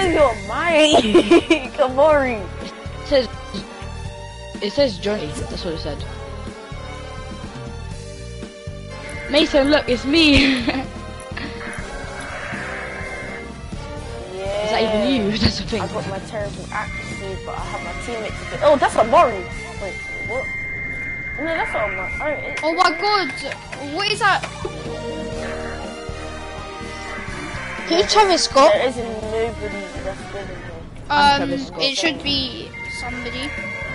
is your mic? Kamori. It says Johnny. That's what it said. Mason, look, it's me. Is that even you? That's the thing. I got my terrible accuracy, but I have my teammates. Oh, that's a Mori. Wait, what? No, that's not a Mori. Oh my god, what is that? Who's Travis Scott? There isn't nobody that's good in here. It should be somebody.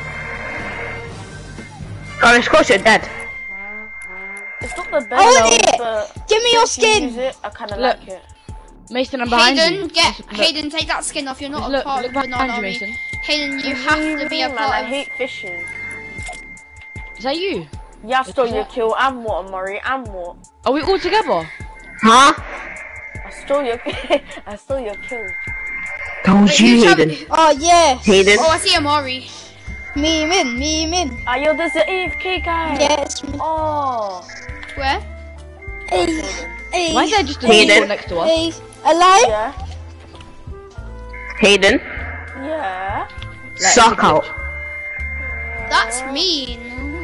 Travis Scott, you're dead. It's not the best. I want it! But Give me your if you use skin! it, I kind of Look. like it. Mason, I'm behind Hayden, you. Hayden, take that skin off. You're not a part Look of the behind Banana you, Army. Mason. Hayden, you What do have to be a mean, part man? of. I hate fishing. Is that you? Yeah, I stole your kill and what, Murray, and what? Are we all together? Huh? I stole your I stole your kill. That was you, Hayden. Oh, yes. Hayden. Oh, I see Amari. Me in. Ah, yo, there's the AFK guy. Yes. Oh. Where? Hey. Hey. Why is there just a Hayden. people next to us? Hey. Alive? Yeah. Hayden. Yeah. Suck out. That's mean.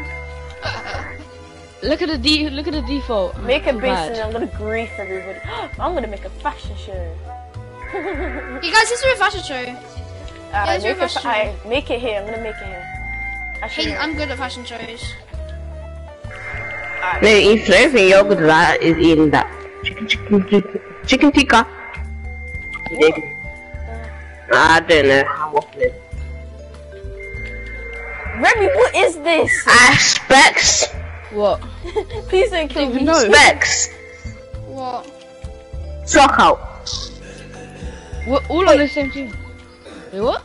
Look at the default. Make a So base bad. and I'm gonna grief everybody. I'm gonna make a fashion show. You guys, let's do a fashion show. let's do a fashion show. Make it here. I'm gonna make it here. Actually, Hayden, no. I'm good at fashion shows. No, if anything you're good at that is eating that chicken tikka. I don't know how often. Remy, what is this? Specs. What? Please don't kill me. No. Specs. What? Suck out. We're all on the same team. Wait, what?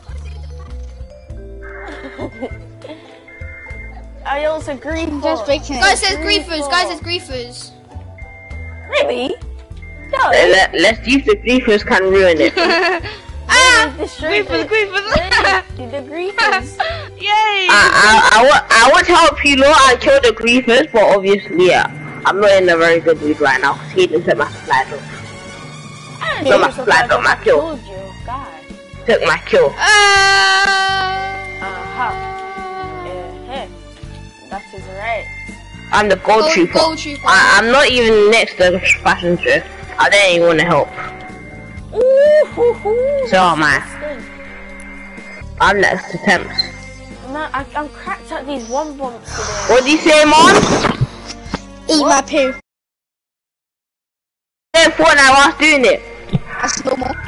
I also grief. Just breaking Guys, it. there's griefers. Guys, there's griefers. Really? No. Let's use the griefers can ruin it. Griefers. The griefers. Yay! I want to help you lot and kill the griefers, but obviously, yeah, I'm not in a very good mood right now because he didn't set my supply drop. No, my flag on my kill. Told you, God. Took my kill. That is right. I'm the gold trooper. Gold trooper. I'm not even next to the fashion show. I don't even want to help. Ooh, hoo, hoo. So am I. I'm next to Temps. Man, I'm cracked at these one bumps today. What do you say, Mom? Eat my poo. Then Fortnite whilst doing it. That's normal.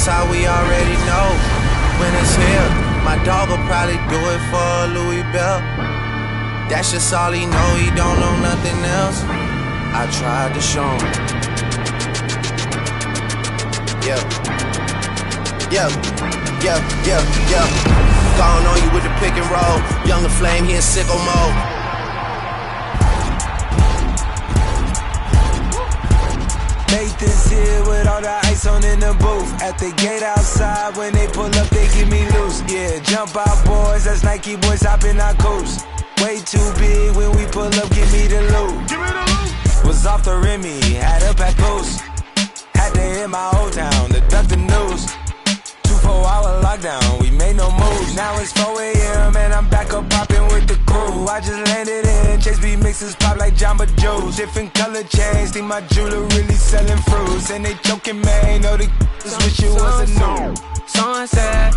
Southside, we already know when it's here. My dog will probably do it for a Louis Bell. That's just all he know, he don't know nothing else. I tried to show him. Yeah. Gone on you with the pick and roll. Younger Flame, he in sicko mode. Made this here with all the ice on in the booth. At the gate outside, when they pull up, they give me loose. Yeah, jump out boys, that's Nike boys hopping our coast. Way too big when we pull up, give me the loot. Was off the Remy, had up at post. Had to hit my old town to duck the news. 24-hour lockdown, we made no moves. Now it's 4 a.m. and I'm back up popping with the crew. I just landed in, Chase B mixes pop like Jamba Joe's. Different color chains, think my jeweler really selling fruits. And they joking, man, know the just wish it was a new. Sunset.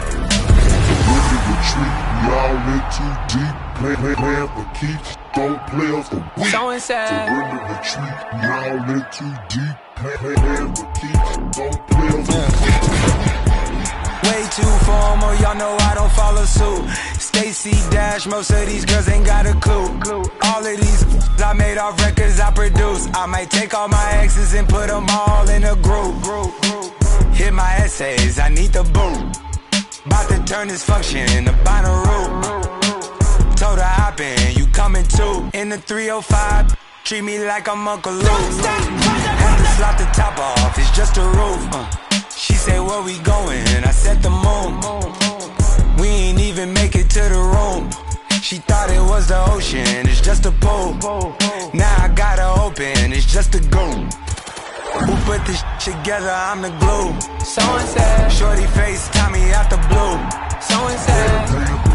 Y'all in too deep, playing for keeps, don't play us for weak. Surrender retreat, y'all in too deep, playing for keeps, don't play us for weak. Way too formal, y'all know I don't follow suit. Stacy Dash, most of these girls ain't got a clue. All of these I made off records I produce. I might take all my exes and put them all in a group. Hit my essays, I need the boot. About to turn this function into Bonnaroo. Told her hop in, you coming too. In the 305, treat me like I'm Uncle Luke. Had to slap the top off, it's just a roof. She say, where we going? I said the moon. We ain't even make it to the room. She thought it was the ocean, it's just a pool. Now I gotta open, it's just a goon. Who put this together? I'm the glue. Someone said, shorty face, Tommy out the blue. Someone said,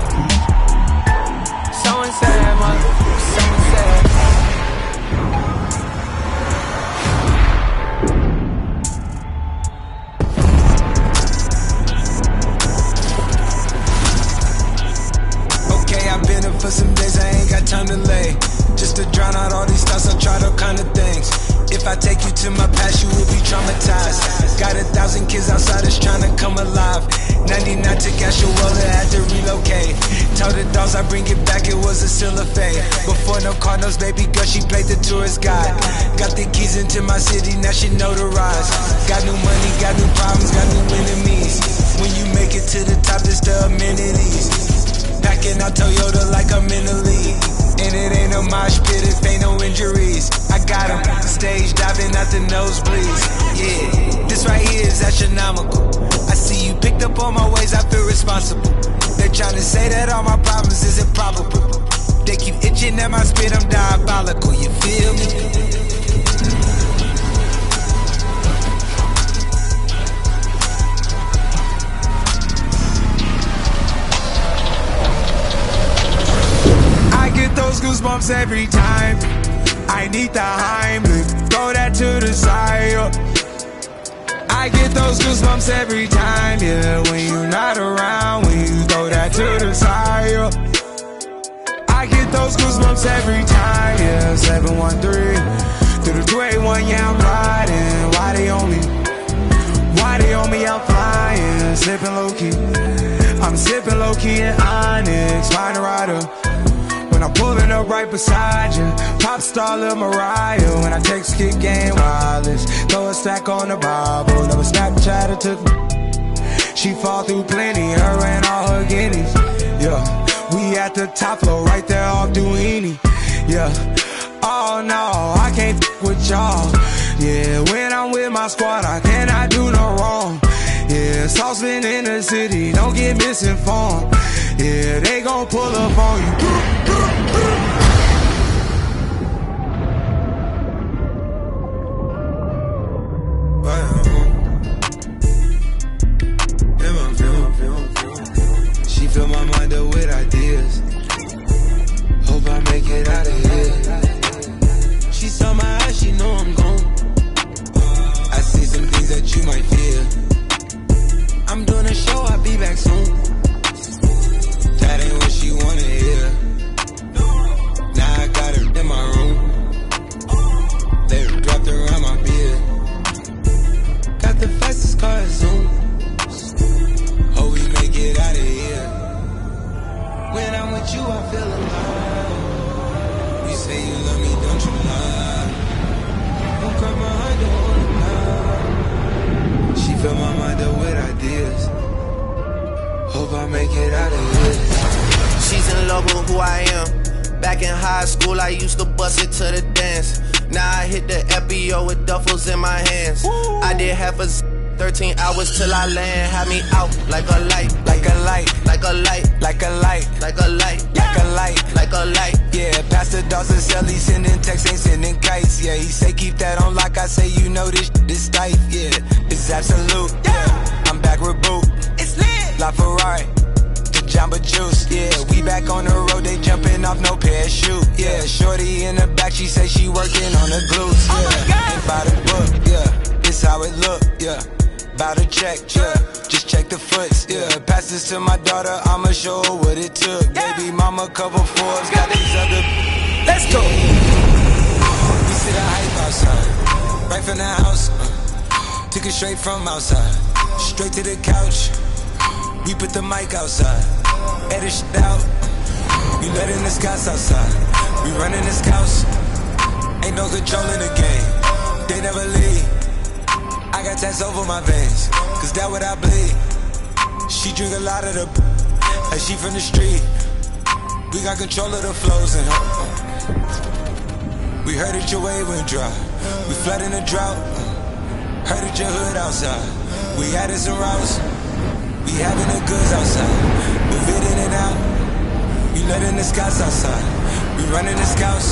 someone said, someone said. Okay, I've been up for some days, I ain't got time to lay. Just to drown out all these thoughts, I tried all kind of things. If I take you to my past, you will be traumatized. Got 1,000 kids outside that's trying to come alive. 99 took Ashuela, had to relocate. Told the dogs I bring it back, it was a still a fate. Before no Cardinals, baby girl, she played the tourist guide. Got the keys into my city, now she notarized. Got new money, got new problems, got new enemies. When you make it to the top, it's the amenities. Packing out Toyota like I'm in the league. And it ain't a mosh pit if ain't no injuries. I got him stage diving out the nosebleeds. Yeah, this right here is astronomical. I see you picked up on my ways, I feel responsible. They're trying to say that all my problems is improbable. They keep itching at my spit, I'm diabolical, you feel me? Those goosebumps every time. I need the Heimlich, throw that to the side. I get those goosebumps every time, yeah. When you're not around, when you throw that to the side. I get those goosebumps every time, yeah. 713 through the 281, yeah, I'm riding. Why they on me? Why they on me? I'm flying, sipping low key. I'm sipping low key in Onyx, find a rider. When I'm pulling up right beside you, pop star Lil Mariah. When I text kick game wireless, throw a stack on the Bible. Never Snapchat or took me. She fall through plenty, her and all her guineas. Yeah, we at the top floor, right there off Duini. Yeah, oh no, I can't with y'all. Yeah, when I'm with my squad, I cannot do no wrong. Yeah, saucepan in the city, don't get misinformed. Yeah, they gon' pull up on you. She fill my mind up with ideas. Hope I make it out of here. She saw my eyes, she know I'm gone. I see some things that you might fear. I'm doing a show, I'll be back soon. That ain't what she wanna hear. I feel alive. You say you love me, don't you lie? Don't cry my heart, don't wanna lie. She fill my mind up with ideas. Hope I make it out of here. She's in love with who I am. Back in high school, I used to bust it to the dance. Now I hit the FBO with duffels in my hands. I did half a 13 hours till I land. Had me out like a light, like a light, like a light, like a light, like a light, like a light, like a light. Yeah, Pastor Dawson sell, he sending texts, ain't sending kites. Yeah, he say keep that on lock. I say you know this tight. Yeah, it's absolute. Yeah, I'm back with boot. It's lit. La Ferrari. Jamba Juice, yeah, we back on the road, they jumping off no parachute, yeah, shorty in the back, she say she working on the glutes, yeah, ain't by the book, yeah, this how it look, yeah, bout to check, yeah, just check the foots, yeah, pass this to my daughter, I'ma show her what it took, baby mama cover Forbes, got these other, let's go, we see the hype outside, right from the house, took it straight from outside, straight to the couch. We put the mic outside, edit shit out. We letting the scouts outside. We running the scouts. Ain't no control in the game. They never leave. I got tats over my veins, cause that what I bleed. She drink a lot of the like she from the street. We got control of the flows in her. We heard that your wave went dry. We flooding the drought. Heard that your hood outside. We added some routes. We having the goods outside, move it in and out. We letting the scouts outside, we running the scouts.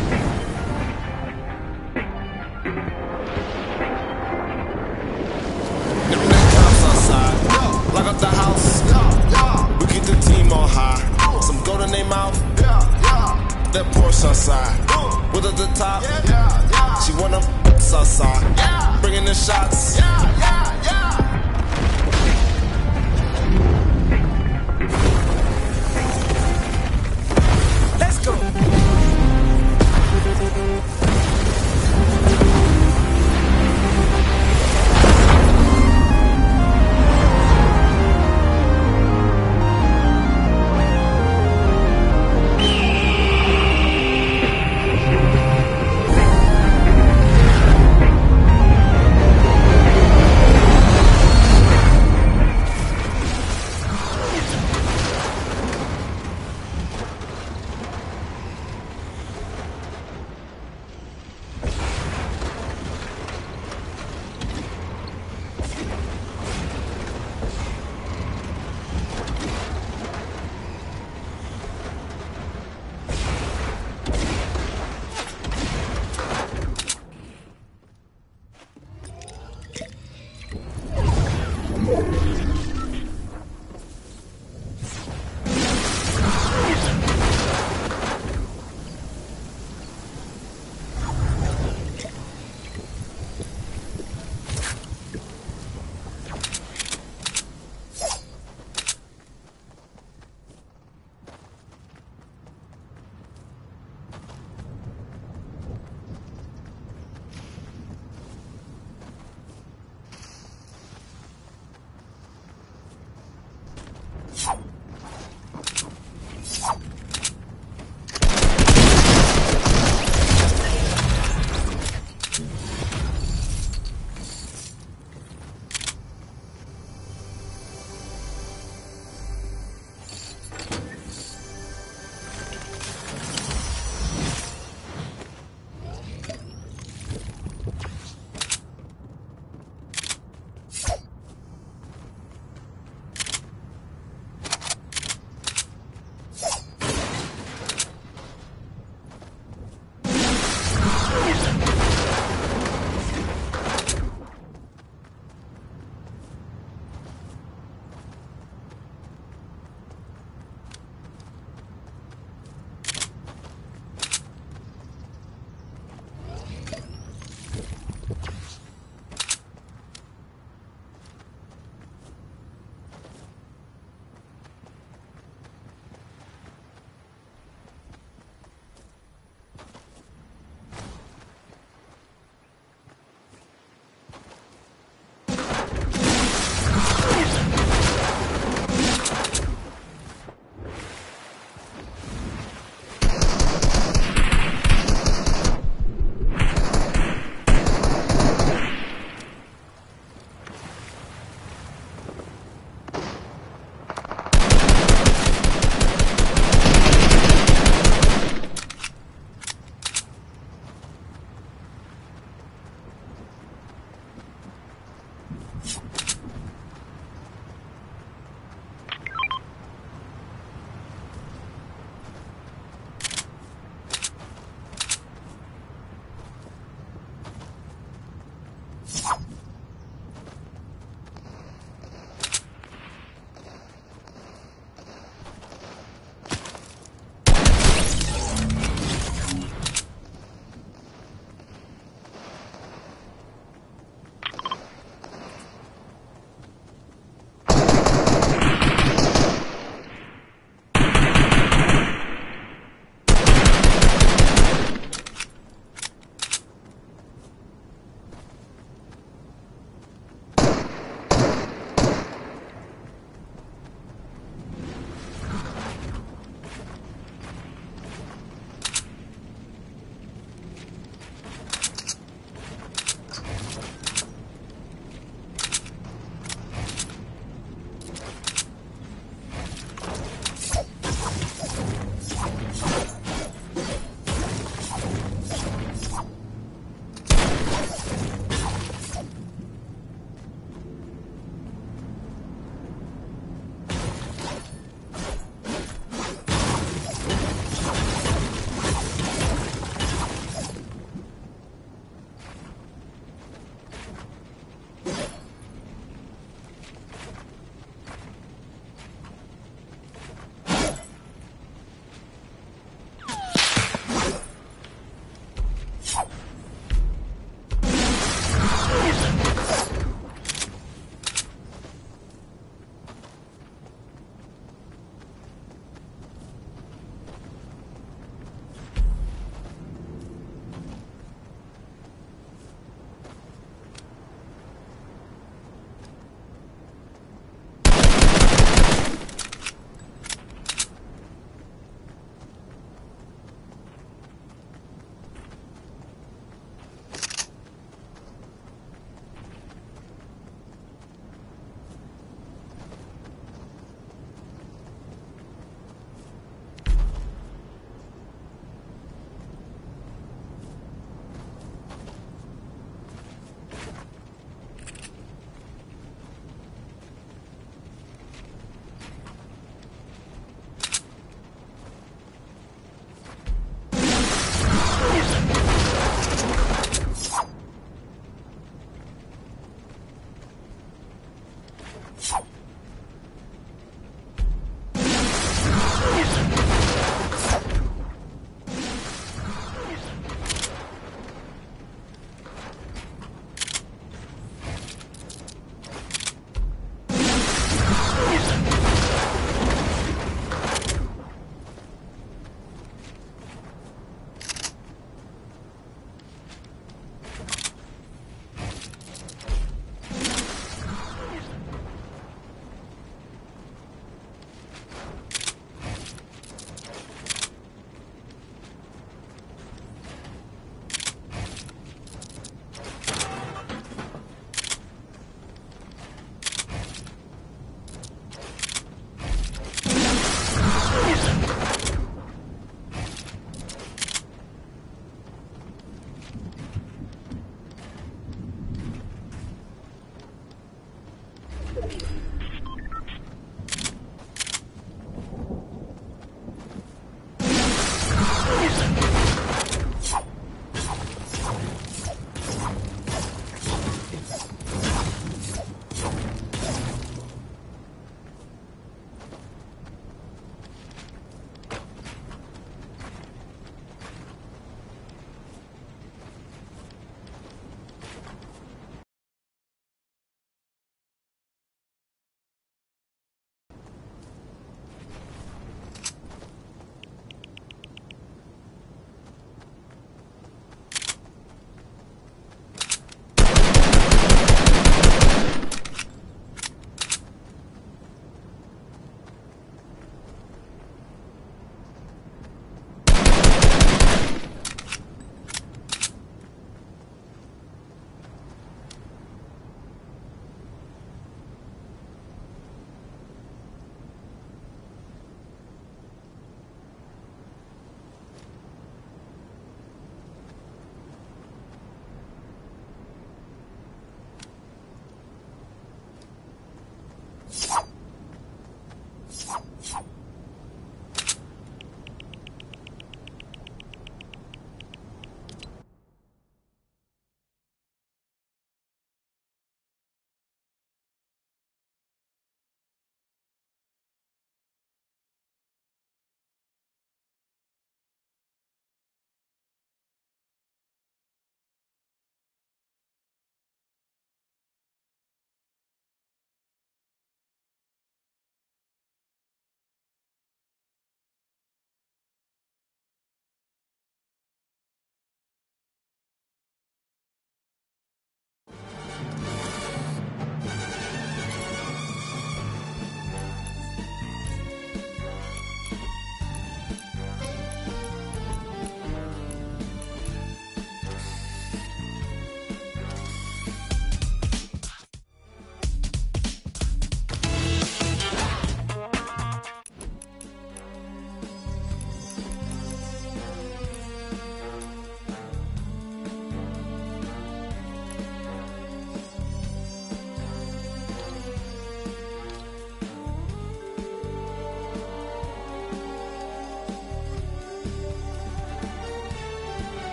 Them cops outside, lock up the house. We keep the team on high. Some gold in their mouth. That Porsche outside, with at the top. She wanna outside, bringing the shots. Let's go.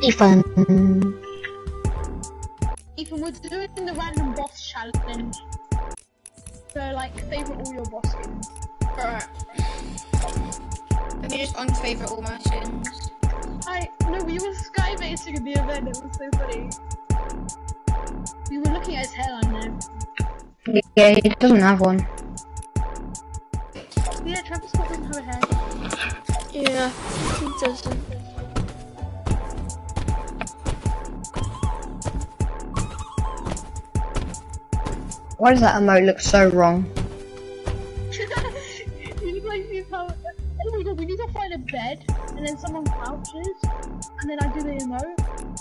Ethan. Ethan, we're doing the random boss challenge. So, like, favourite all your boss skins. Alright. Let me just unfavourite all my skins. No, we were skybasing in the event, it was so funny. We were looking at his hairline there. Yeah, he doesn't have one. Yeah, Travis Scott doesn't have a hair. Yeah, he doesn't. Why does that emote look so wrong? You look like you found. Oh my god, we need to find a bed, and then someone crouches, and then I do the emote.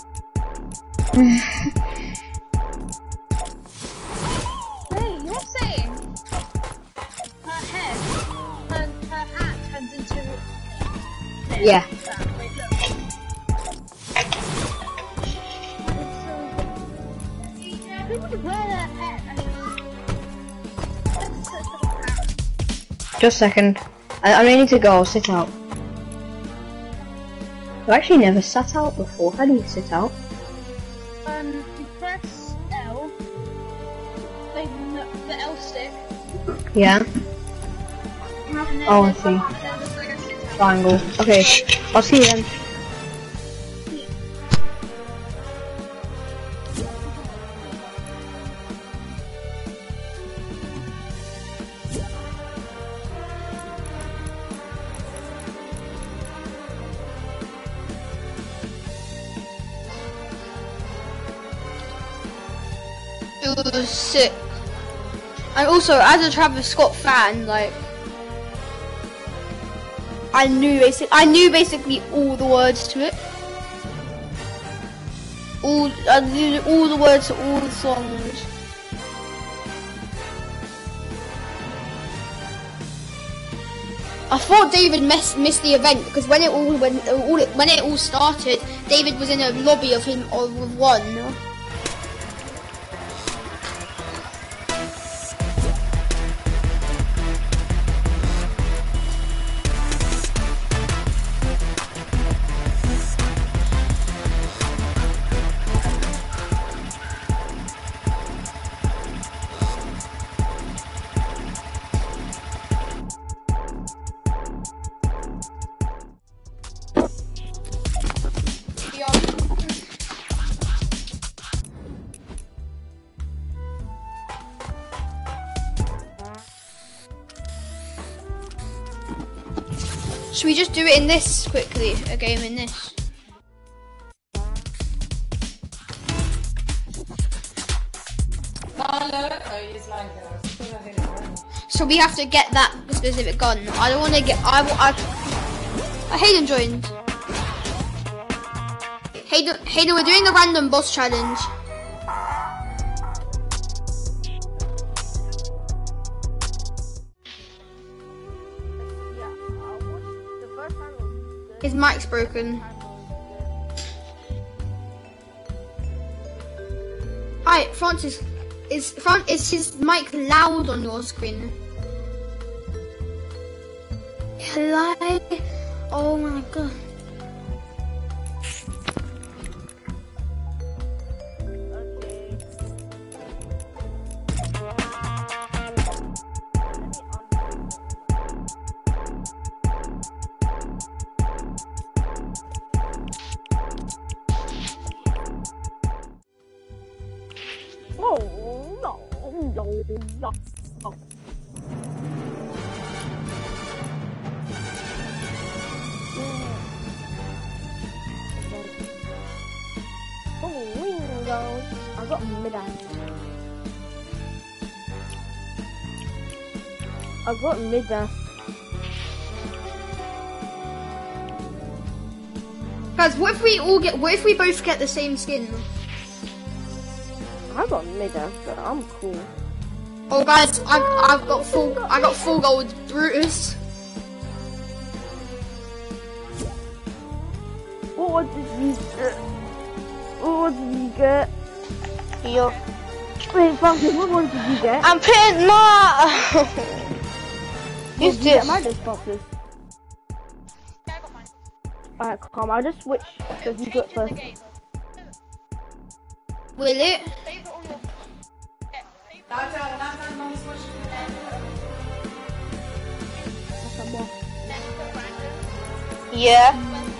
Hey, you're saying her head, her hat turns into. Yeah. Wait, look. Who would wear that hat? Just a second. I need to go, I'll sit out. I've actually never sat out before. How do you sit out? You press L, like the L stick. Yeah. And then Oh, I there's see. there's like a sit out. Triangle. Okay, I'll see you then. It was sick. And also, as a Travis Scott fan, like, I knew basically all the words to it. I knew all the words to all the songs. I thought David missed the event because when it all started, David was in a lobby of him with one. Should we just do it in this quickly? A game in this? So we have to get that specific gun. I don't want to get. Hayden joined. Hayden, we're doing the random boss challenge. His mic's broken. Hi, Francis. Is his mic loud on your screen? Hello? Oh my god. I got mid-ass. Guys, what if we both get the same skin? I got mid-ass, but I'm cool. Oh guys, I got full gold Brutus. What did you get? What did you get? Yo. Wait, Francis, what one did you get? I'm paying no. Who's this? My boxes. Alright, calm. I'll just switch because you do it first. Will it? Yeah.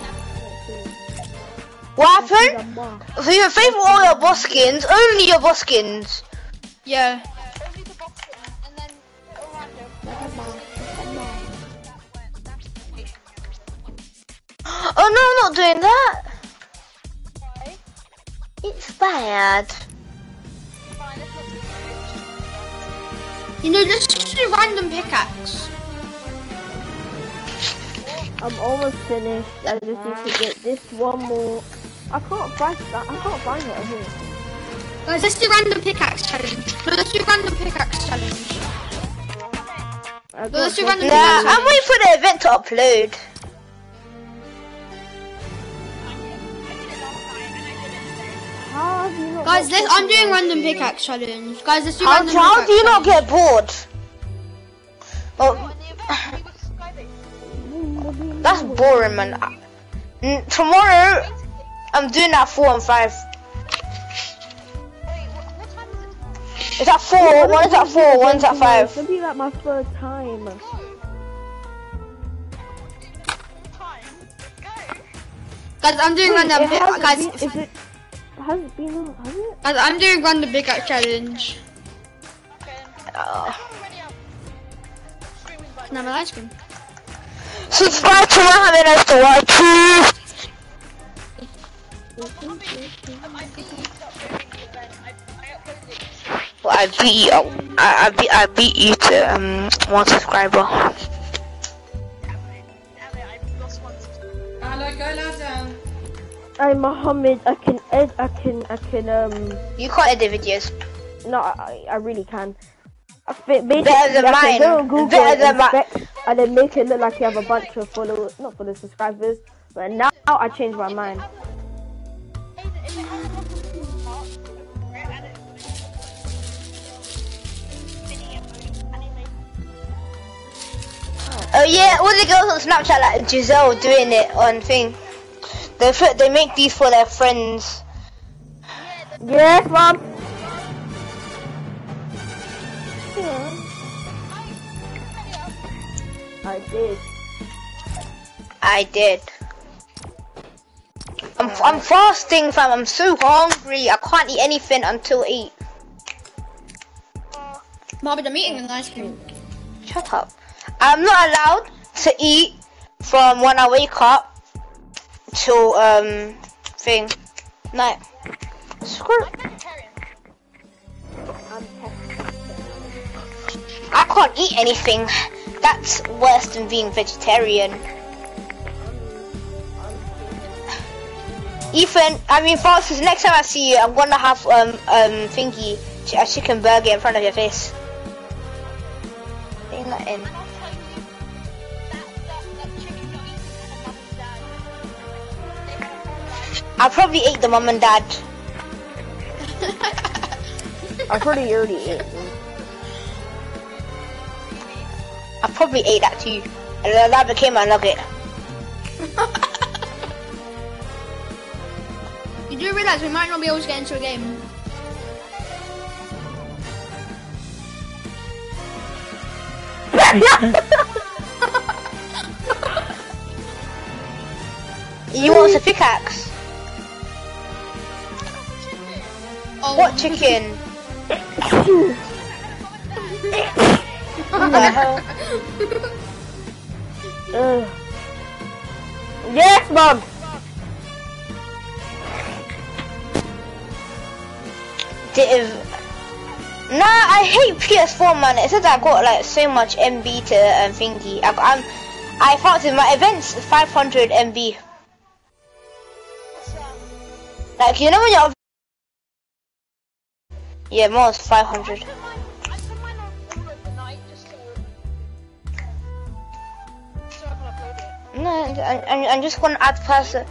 What happened? So you favor all your boss skins, only your boss skins. Yeah. Oh no, I'm not doing that. It's bad. You know, let's just do random pickaxe. I'm almost finished. I just need to get this one more. I can't find that. I can't find it here. Guys, let's do random pickaxe challenge. No, let's do random pickaxe challenge. No, let's do random pickaxe I'm waiting for the event to upload. Guys, I'm doing random pickaxe challenge. Guys, let's do random pickaxe How do you not get bored? Oh, that's boring, man. Tomorrow, I'm doing that 4 and 5. It's at 4, one is at 4, one's at 5. It'll be like my third time. Guys, I'm doing random pickaxe. Guys, has it been? Has it? Guys, I'm doing random pickaxe challenge. Can I have an ice cream? Subscribe to Mohammed as to watch. Well, I beat you. I beat you to 1 subscriber. Hey Mohammed, I can You can't edit videos. No, I really can. Better than mine. Go on Google Better than mine. And then make it look like you have a bunch of followers, not followers, subscribers. But now I changed my mind. Oh yeah, all the girls on Snapchat like Giselle doing it on thing. They make these for their friends. Yes, mom. I did. I'm fasting, fam. I'm so hungry. I can't eat anything until 8. Mohammed, I'm eating an ice cream. Shut up. I'm not allowed to eat from when I wake up till thing night. Screw it. I can't eat anything. That's worse than being vegetarian. Ethan, Francis, next time I see you, I'm gonna have thingy, a chicken burger in front of your face. Ain't that in? I probably ate the mum and dad. I probably already ate them. I probably ate that too, and then that became my nugget. You do realise we might not be able to get into a game. You want a pickaxe? Oh. What chicken? What the hell? Yes, mom. Nah, I hate PS4, man. It says I got like so much MB to thingy. I thought in my events 500 MB. Like, you know when you're... Yeah, more is 500. No, I'm just gonna add person.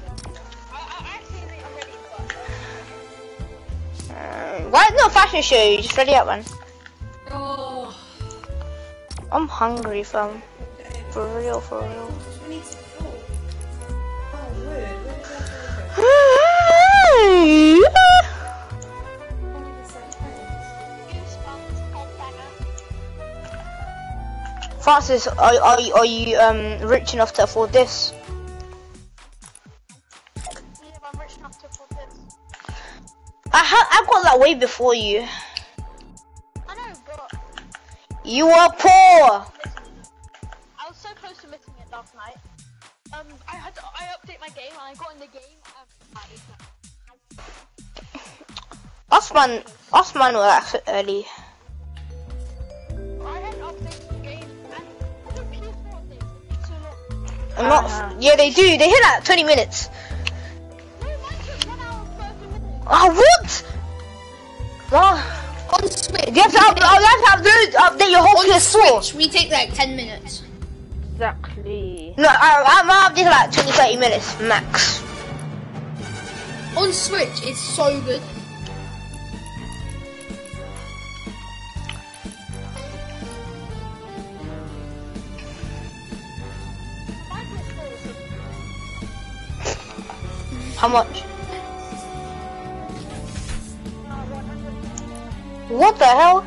Why is no fashion show? You just ready up, man. Oh. I'm hungry, fam. For real, for real. Francis, are you rich enough to afford this? I'm rich enough to afford this. I got that way before you. I know, but You are poor. I was so close to missing it last night. I update my game and I got in the game. Osman will exit early. I had updated the game and the PS4 update took so long. I'm not. Yeah, they do. They hit like 20 minutes. No, mine took 1 hour and 30 minutes. Oh, what? Oh. On Switch. You have to update your whole on PS4. Switch, we take like 10 minutes. Exactly. No, I'm updating like 20-30 minutes max. On Switch, it's so good. How much? What the hell?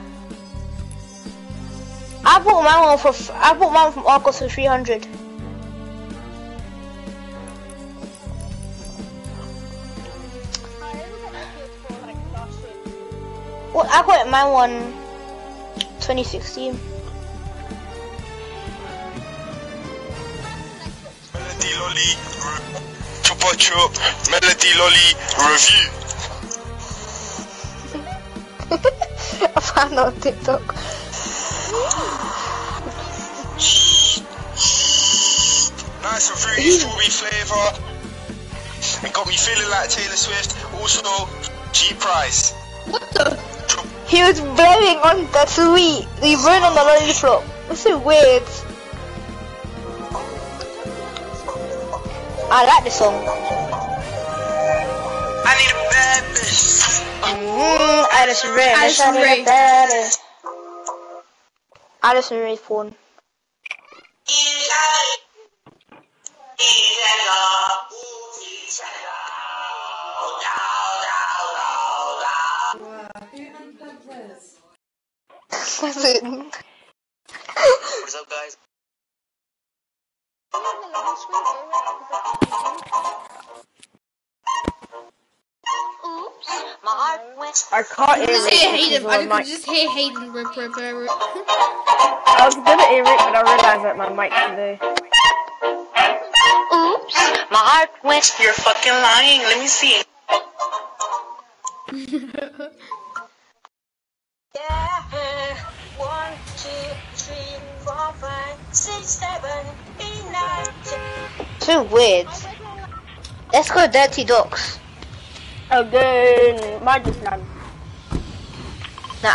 I bought mine from Argos for 300. Well, I got mine one 2016. Melody Lolly, Chupa Chup, Melody Lolly review. I found on TikTok. Nice and fruity strawberry flavour. It got me feeling like Taylor Swift. Also, cheap price. What the? He was blowing on the sweet. He blowing on the lollipop. That's so weird. I like this song. I need a bad bitch. Addison Rae. Addison Rae. Addison Rae's phone. That's it. What's up, guys? I can't hear it. I could just hear Hayden rip. I was gonna hear it, but I realized that my mic's today. Oops, my heart went. You're fucking lying. Let me see. Yeah, 1, 2, 3, 4, 5, 6, 7, 8, 9, 10. Too weird. Let's go Dirty Docks. Again, mine just none. No,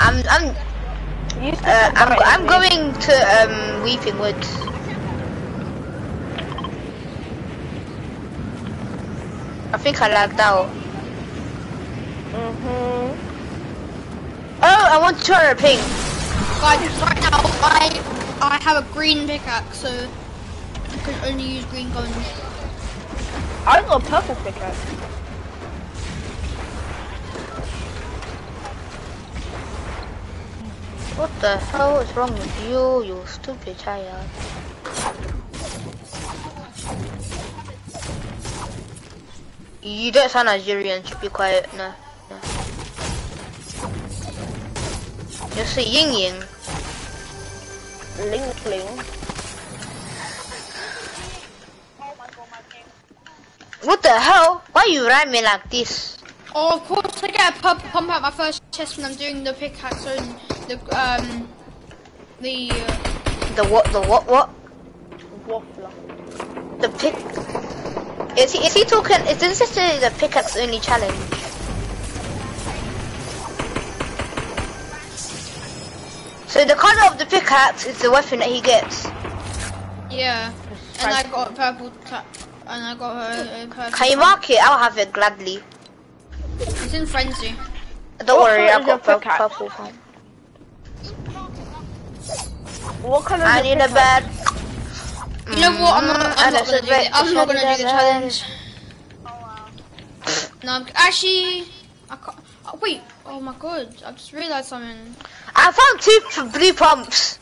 I'm going to Weeping Woods. I think I lagged out. Oh, I want to try a pink. Guys, right now I have a green pickaxe, so I can only use green guns. I got a purple pickaxe. What the hell is wrong with you, you stupid child? You don't sound Nigerian, should be quiet. No. You're saying Ying Ying. Ling Ling. What the hell? Why you rhyming like this? Oh, of course I get a purple pump out my first chest when I'm doing the pickaxe and the what? Waffler. The pick. Is he talking? Is this the pickaxe only challenge? So the color of the pickaxe is the weapon that he gets. Yeah, and I got a purple and I got a purple. Can you mark it? I'll have it gladly. It's in frenzy. Don't worry, I've got purple. What color? I need a bed. You know what? I'm not gonna do it. I'm not gonna do the challenge. No, actually, I can't. Oh, wait. Oh my god! I just realised something. I found 2 blue pumps.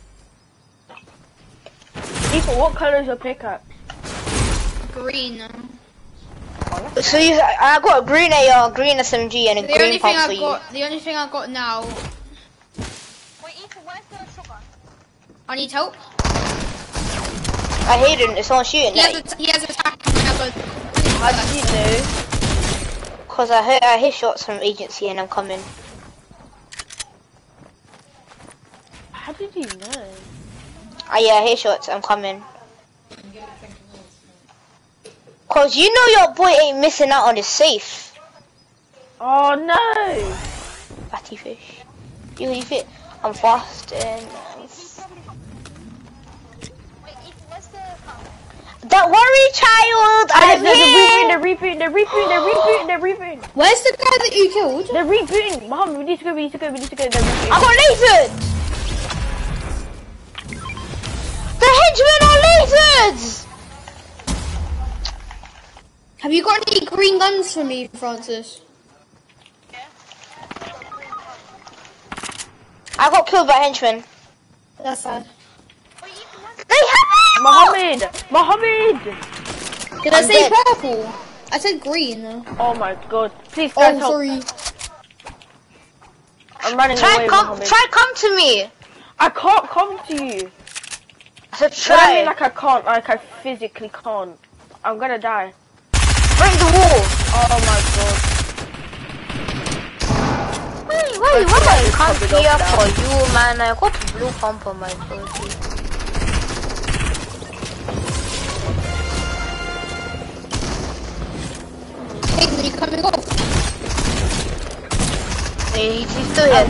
Ethan, what colour is your pickaxe? Green. So I got a green AR, green SMG, and a green pump for you. The only thing I got now. Wait, Ethan, where's the shotgun? I need help. I hate it. It's not shooting. He has attack. How did you know? Cause I hear shots from agency and I'm coming. How did you know? Yeah, I hear shots. I'm coming. Cause you know your boy ain't missing out on his safe. Oh no! Fatty fish. You fit. I'm fasting. Don't worry, child. I'm here. They're rebooting. Where's the guy that you killed? They're rebooting. Mom, we need to go. They're rebooting. I got lasered. The henchmen are lasered. Have you got any green guns for me, Francis? I got killed by henchmen. That's sad. They have it! Mohammed! Did I say purple? I said green. Oh my god. Please, guys, help. Sorry. I'm running away, Mohammed. Try come to me. I can't come to you. I said What I mean, try. like I can't, like I physically can't. I'm gonna die. Break the wall. Oh my god. Wait, what I come here for you, man? I got a blue pump on my body. Hey, are you coming off? Hey, he's still here.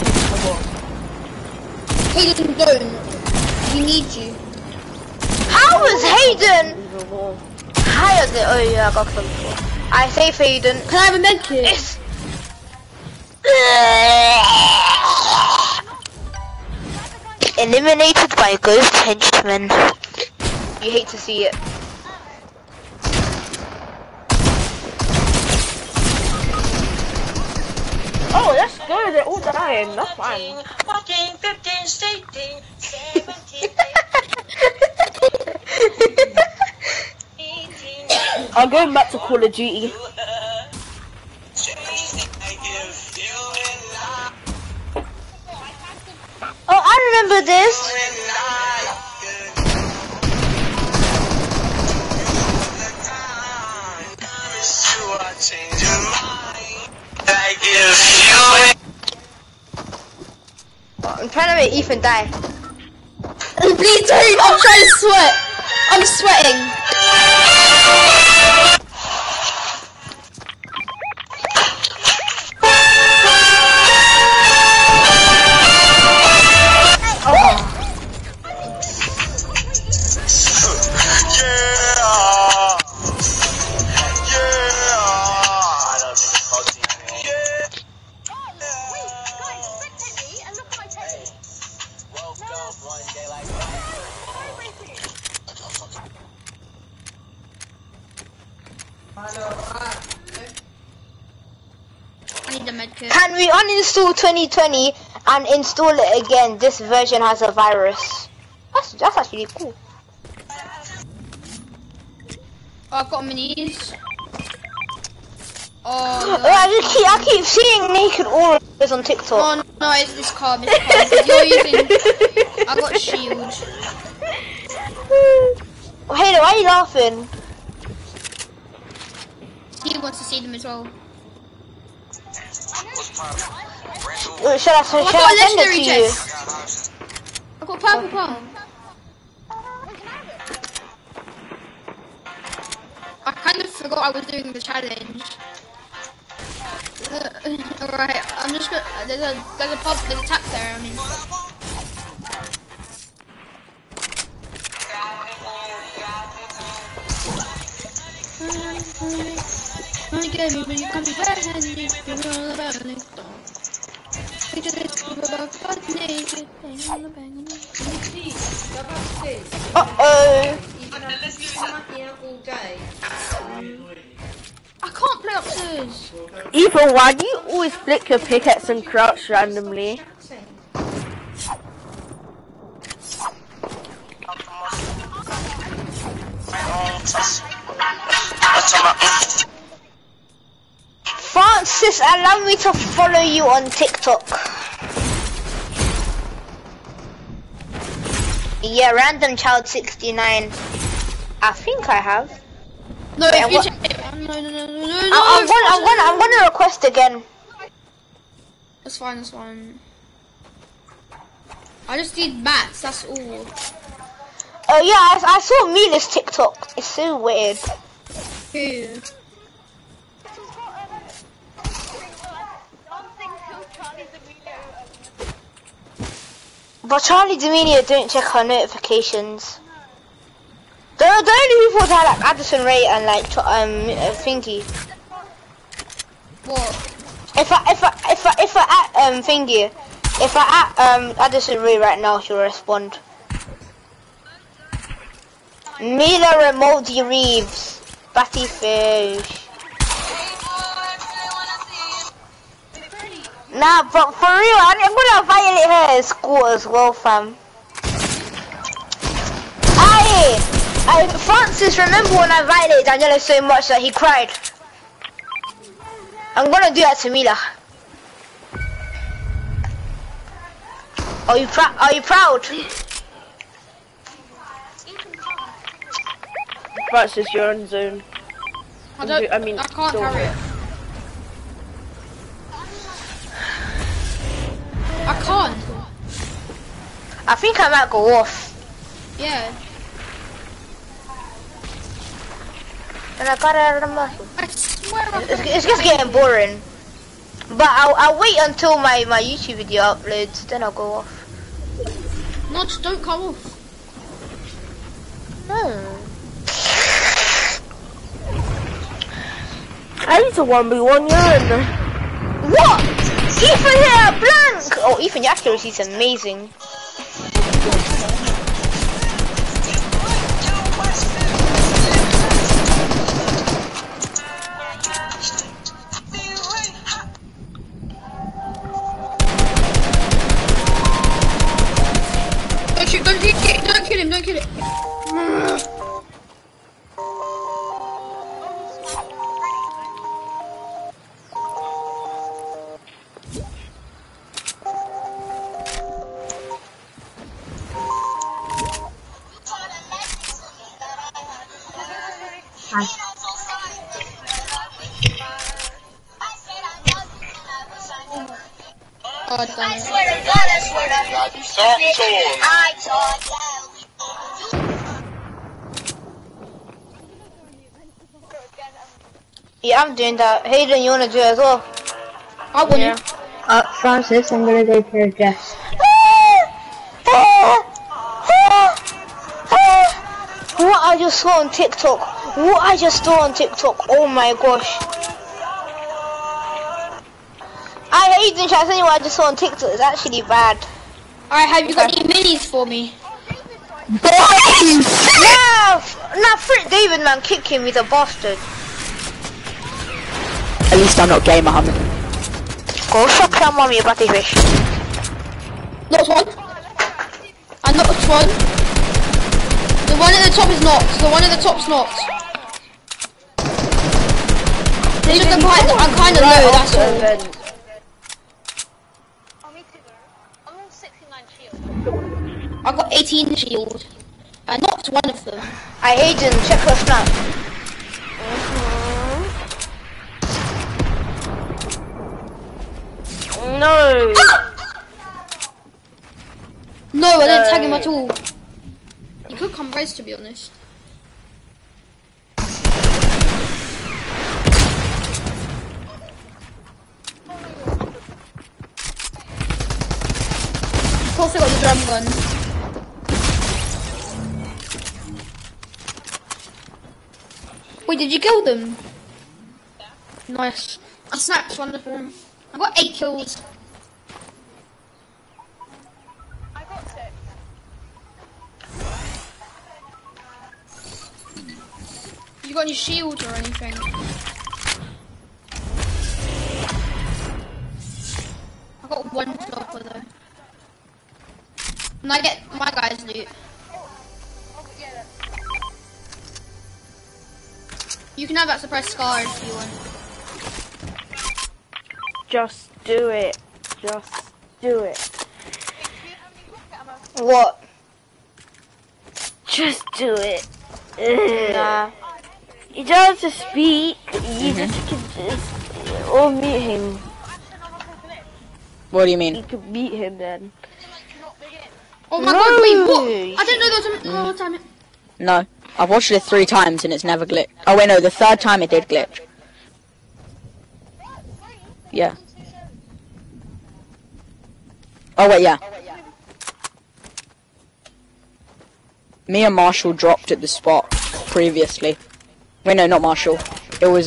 Hayden, don't. We need you. How was Hayden higher than? Oh yeah, I got killed before. I save Hayden. Can I have a med kit? Eliminated by ghost henchmen. You hate to see it. Oh, let's go. They're all dying. That's fine. 14, 15, 16, 17. I'm going back to Call of Duty. Oh, I remember this. I'm trying to make Ethan die. Please don't! I'm trying to sweat! I'm sweating! Can we uninstall 2020 and install it again? This version has a virus. That's actually cool. Oh, I've got minis. Oh, no. I keep seeing naked auras on TikTok. Oh no, it's this card. You're using. I got shield. Hey, why are you laughing? He wants to see them as well. Should I send it to you? I've got purple pump. I kind of forgot I was doing the challenge. Alright, I'm just gonna. There's a tap there. I mean. Uh-oh. I can't play upstairs. Ethan, why do you always flick your pickaxe and crouch randomly? Francis, allow me to follow you on TikTok. Yeah, random child 69. I think I have. No, yeah, if you check it. No. I'm gonna request again. That's fine, that's fine. I just need bats, that's all. Oh yeah, I saw Mila's TikTok. It's so weird. Who? But Charlie D'Amelio don't check her notifications. The only people that are like Addison Ray and like Thingy. What? If I at Thingy, if I at Addison Ray right now, she'll respond. Mila Remoldi Reeves, Batty Fish. Nah, but for real, I'm gonna violate her at school as well, fam. Francis, remember when I violated Daniela so much that he cried? I'm gonna do that to Mila. Are you proud? Francis, you're on zone. I can't carry it. I can't. I think I might go off. Yeah. And I gotta remember. I swear it's just getting boring. But I'll wait until my YouTube video uploads, then I'll go off. No, just don't come off. I need to 1v1 you. What? Ethan hit a blank! Oh, Ethan, your accuracy is amazing. Don't kill him, don't kill him. God damn it. Yeah, I'm doing that. Hayden, you wanna do it as well? I want you. Francis, I'm gonna go for a Jess. What I just saw on TikTok. What I just saw on TikTok. Oh my gosh. I hate this. I tell you what I just saw on TikTok. It's actually bad. Alright, have you got any minis for me? Nah, frick David, man, kick him. He's a bastard. At least I'm not gay, Mohammed. Go fuck your mum, you batty fish. Not one. I knocked one. The one at the top is knocked. The one at the top's knocked. It's just I'm kind of low, that's all. I got 18 shield. I knocked one of them. I hate him. Check her snap. No. No, I didn't tag him at all. You could come race, to be honest. Of course I got the drum gun. Wait, did you kill them? Nice. I snapped one of them. I got 8 kills. I got 6. You got any shield or anything? got one stopper though. And I get my guy's loot. You can have that suppressed scar if you want. Just do it. Just do it. What? Just do it. Nah. You don't have to speak. You just can just or meet him. What do you mean? You could meet him then. Oh my god, wait, what? I didn't know there was a time. No. I've watched it 3 times and it's never glitched. Oh wait, no, the 3rd time it did glitch. Yeah. Oh wait, yeah. Me and Marshall dropped at the spot previously. Wait, no, not Marshall. It was,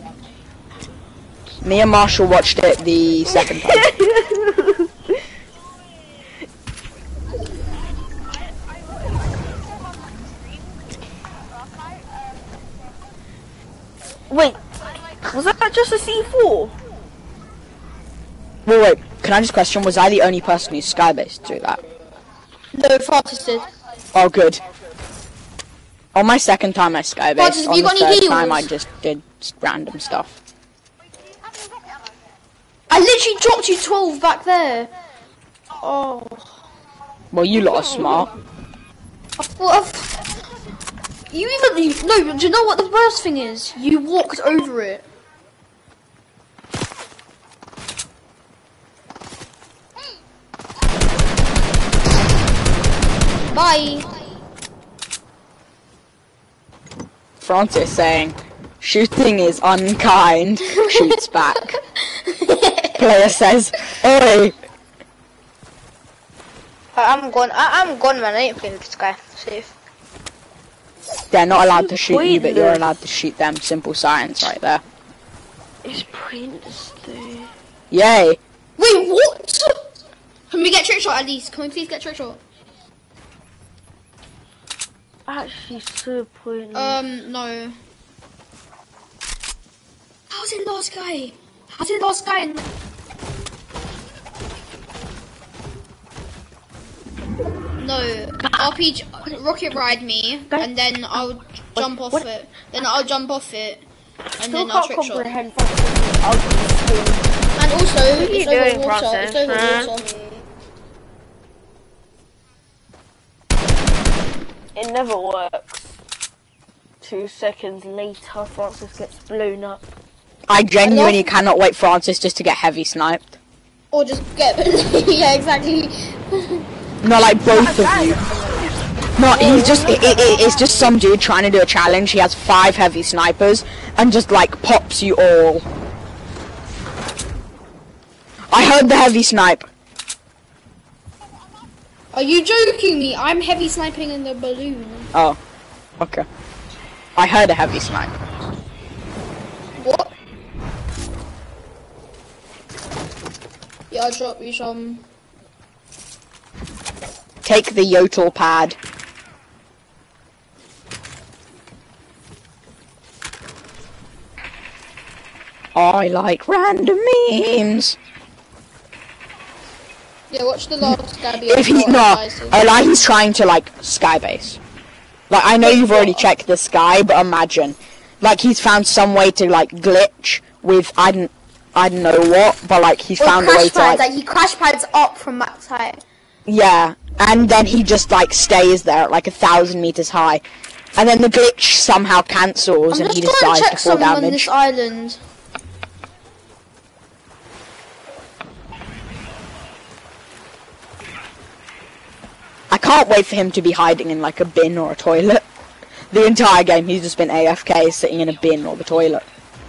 me and Marshall watched it the 2nd time. Wait, was that just a C4? Wait, can I just question, was I the only person who's skybase to do that? No, Francis did. Oh, good. On my 2nd time I skybase, Francis, have on you the got any 3rd time I heals? just did random stuff. I literally dropped you 12 back there. Oh. Well, you lot are smart. No, do you know what the worst thing is? You walked over it. Bye. Francis saying, shooting is unkind, shoots back. Player says, oi! I'm gone, man. I ain't playing with this guy. Safe. They're not allowed to shoot you, but you're allowed to shoot them. Simple science right there. It's pointless though. Yay! Wait, what? Can we get trick shot at least? Can we please get trick shot? Actually, so pointless. No. How's it last guy? How's it last guy? No, RPG rocket ride me, and then I'll jump off it. Then I'll jump off it, and then I'll trick shot. And also, it's over water. It's over water. It never works. 2 seconds later, Francis gets blown up. I genuinely cannot wait Francis just to get heavy sniped. Or just get yeah, exactly. No, like both of you. No, he's just, it's just some dude trying to do a challenge. He has 5 heavy snipers and just like pops you all. I heard the heavy snipe. Are you joking me? I'm heavy sniping in the balloon. Oh, okay. I heard a heavy snipe. What? Yeah, I'll drop you some. Take the Yodel pad. I like random memes. Yeah, watch the last guy be If he, no, like he's trying to like skybase. Like I know you've already checked the sky, but imagine, like he's found some way to like glitch with I don't know what, but like he's found a way to like he crash pads up from max height. Yeah, and then he just like stays there at like 1,000 meters high, and then the glitch somehow cancels and he just dies to full damage. On this island. I can't wait for him to be hiding in like a bin or a toilet. The entire game he's just been AFK sitting in a bin or the toilet.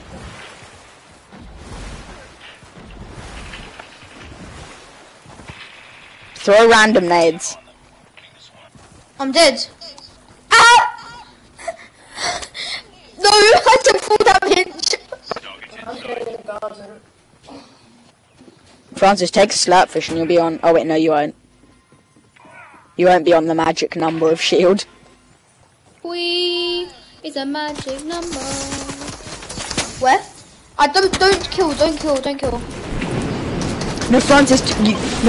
Throw random nades. I'm dead. Ah! No, I took full damage. Francis, take a slurpfish and you'll be on... Oh wait, no you won't. You won't be on the magic number of shield. It's a magic number. Where? I don't kill. No, Francis, do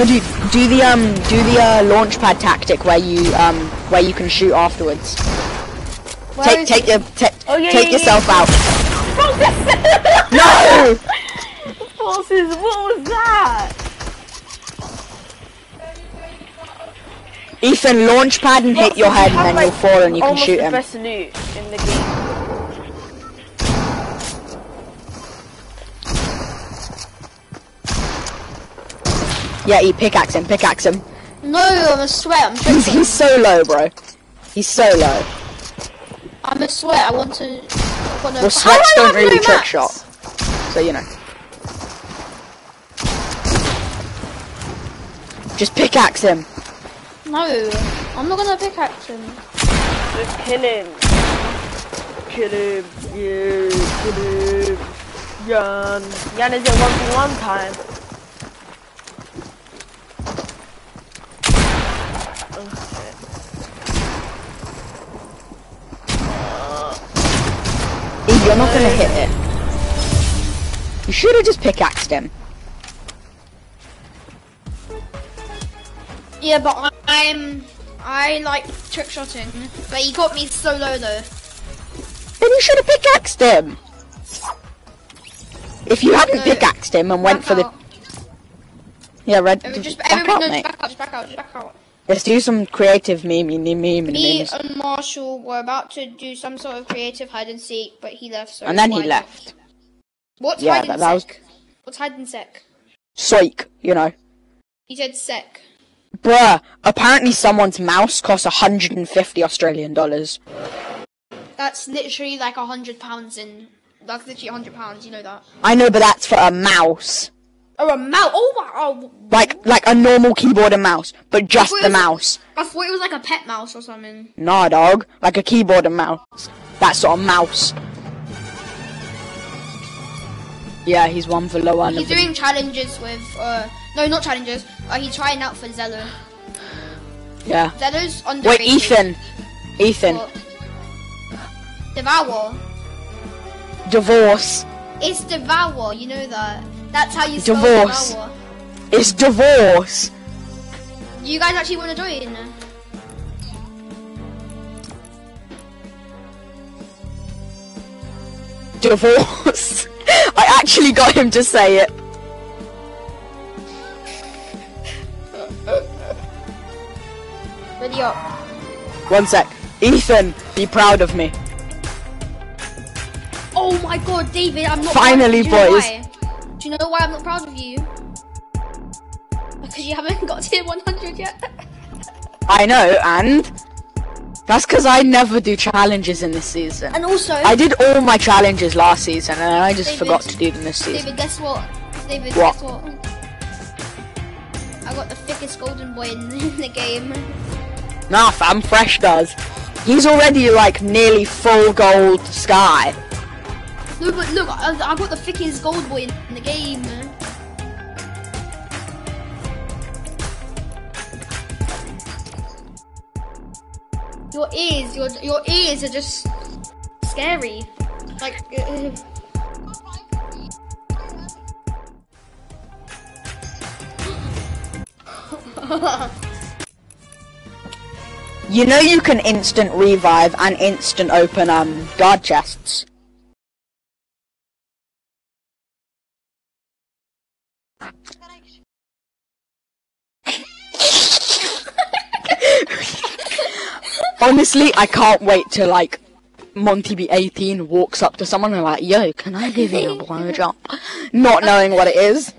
the launch pad tactic where you can shoot afterwards. Take yourself out. No! Francis, what was that? Ethan, launch pad and hit your head, and then you'll fall and you can shoot him. Almost the best loot in the game. Yeah, pickaxe him. No, I'm a sweat. I'm trick He's so low, bro. He's so low. I'm a sweat. I want to. Well, sweats don't really trick shot, so you know. Just pickaxe him. No, I'm not gonna pickaxe him. Just kill him. Kill him. Yeah, kill him. Yan. Yan is it 1v1 time. You're not gonna hit it. You should have just pickaxed him. Yeah, but I like trick shotting, but he got me so low though. Then you should have pickaxed him. If you hadn't pickaxed him and went for the Just back out. Let's do some creative memes. Me and Marshall were about to do some sort of creative hide and seek, but he left. So and then he left. What's hide and seek? What's hide and seek? Psych, you know. He said sec. Bruh, apparently someone's mouse costs 150 Australian dollars. That's literally like £100 in. That's literally £100. You know that. I know, but that's for a mouse. Oh, a mouse! Oh wow! Like a normal keyboard and mouse, but just the mouse. I thought it was like a pet mouse or something. Nah, dog. Like a keyboard and mouse. That sort of mouse. Yeah, he's one for low one. He's doing challenges with, no, not challenges. He's trying out for Zello. Yeah. Zello's underrated. Wait, Ethan. What? Devour. Divorce. It's Devour, you know that. That's how you spell Divorce. Devour. It's divorce. You guys actually want to join? Divorce. I actually got him to say it. Ready up. 1 sec. Ethan, be proud of me. Oh my god, David, I'm not Finally, boys. Do you know why I'm not proud of you? Because you haven't got tier 100 yet. I know, and that's because I never do challenges in this season. And also, I did all my challenges last season, and I just forgot to do them this season. David, guess what? David, what? Guess what? I got the thickest golden boy in the game. Nah, fam, Fresh does. He's already like nearly full gold sky. No, but look, I got the thickest gold boy in the game. Your ears are just scary. Like. You know you can instant revive and instant open guard chests. Honestly, I can't wait till like Monty be 18 walks up to someone and like, yo, can I give you a blowjob? Not knowing what it is.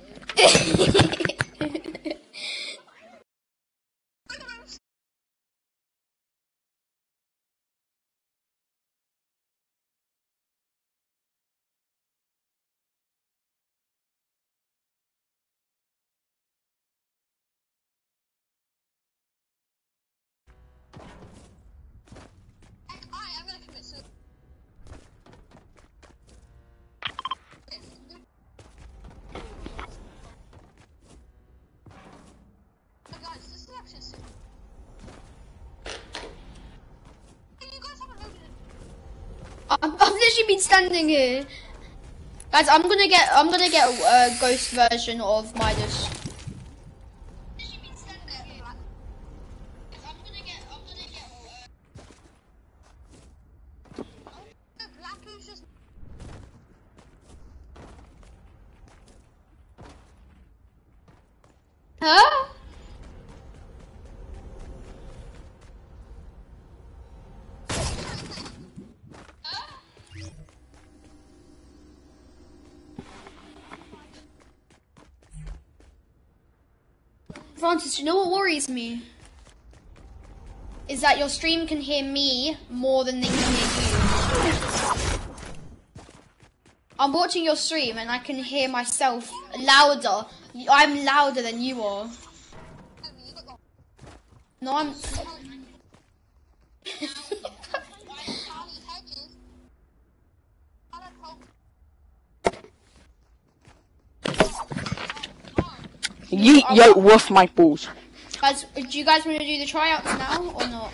I've literally been standing here. Guys, I'm gonna get a ghost version of Midas. Huh? Francis, you know what worries me? Is that your stream can hear me more than they can hear you. I'm watching your stream and I can hear myself louder. I'm louder than you are. No, I'm... Yo, woof my balls. Guys, do you guys want to do the tryouts now or not?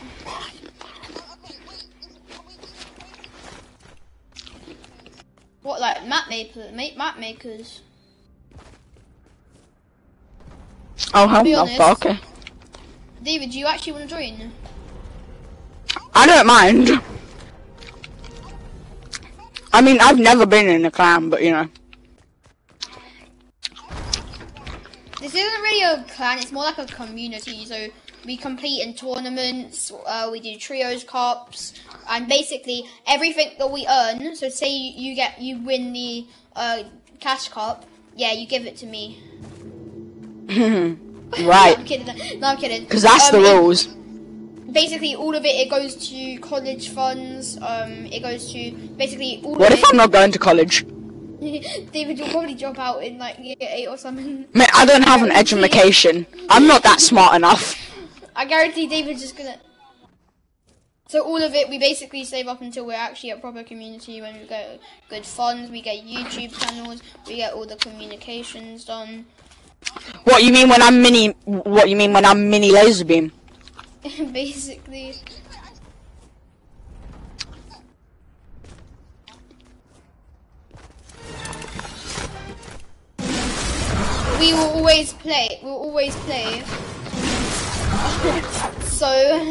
What, like map makers? Oh, hell no, okay. David, do you actually want to join? I don't mind. I mean, I've never been in a clan, but you know. This isn't really a clan, it's more like a community, so we compete in tournaments, we do trios, cups, and basically everything that we earn, so say you win the cash cup, yeah, you give it to me. Right. No, I'm kidding. No, I'm kidding. Because that's the rules. Basically, all of it goes to college funds, it goes to basically all What of if I'm not going to college? David, you'll probably drop out in like year 8 or something. Mate, I don't have an education. I'm not that smart enough. I guarantee David's just gonna... So all of it, we basically save up until we're actually a proper community, when we get good funds, we get YouTube channels, we get all the communications done. What you mean when I'm mini laser beam? Basically. We will always play. We'll always play. So.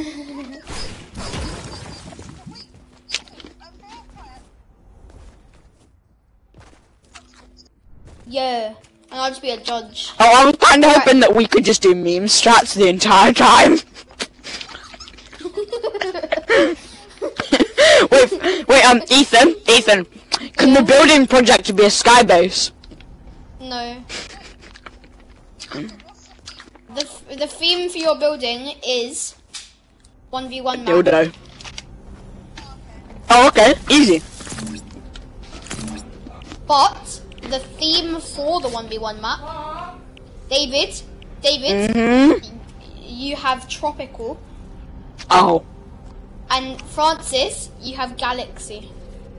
Yeah, and I'll just be a judge. Oh, I was kind of hoping that we could just do meme strats the entire time. wait, Ethan, can the building project be a sky base? No. The theme for your building is 1v1 map. Dildo. Oh, okay, easy. But the theme for the 1v1 map, David, you have tropical. Oh. And Francis, you have galaxy.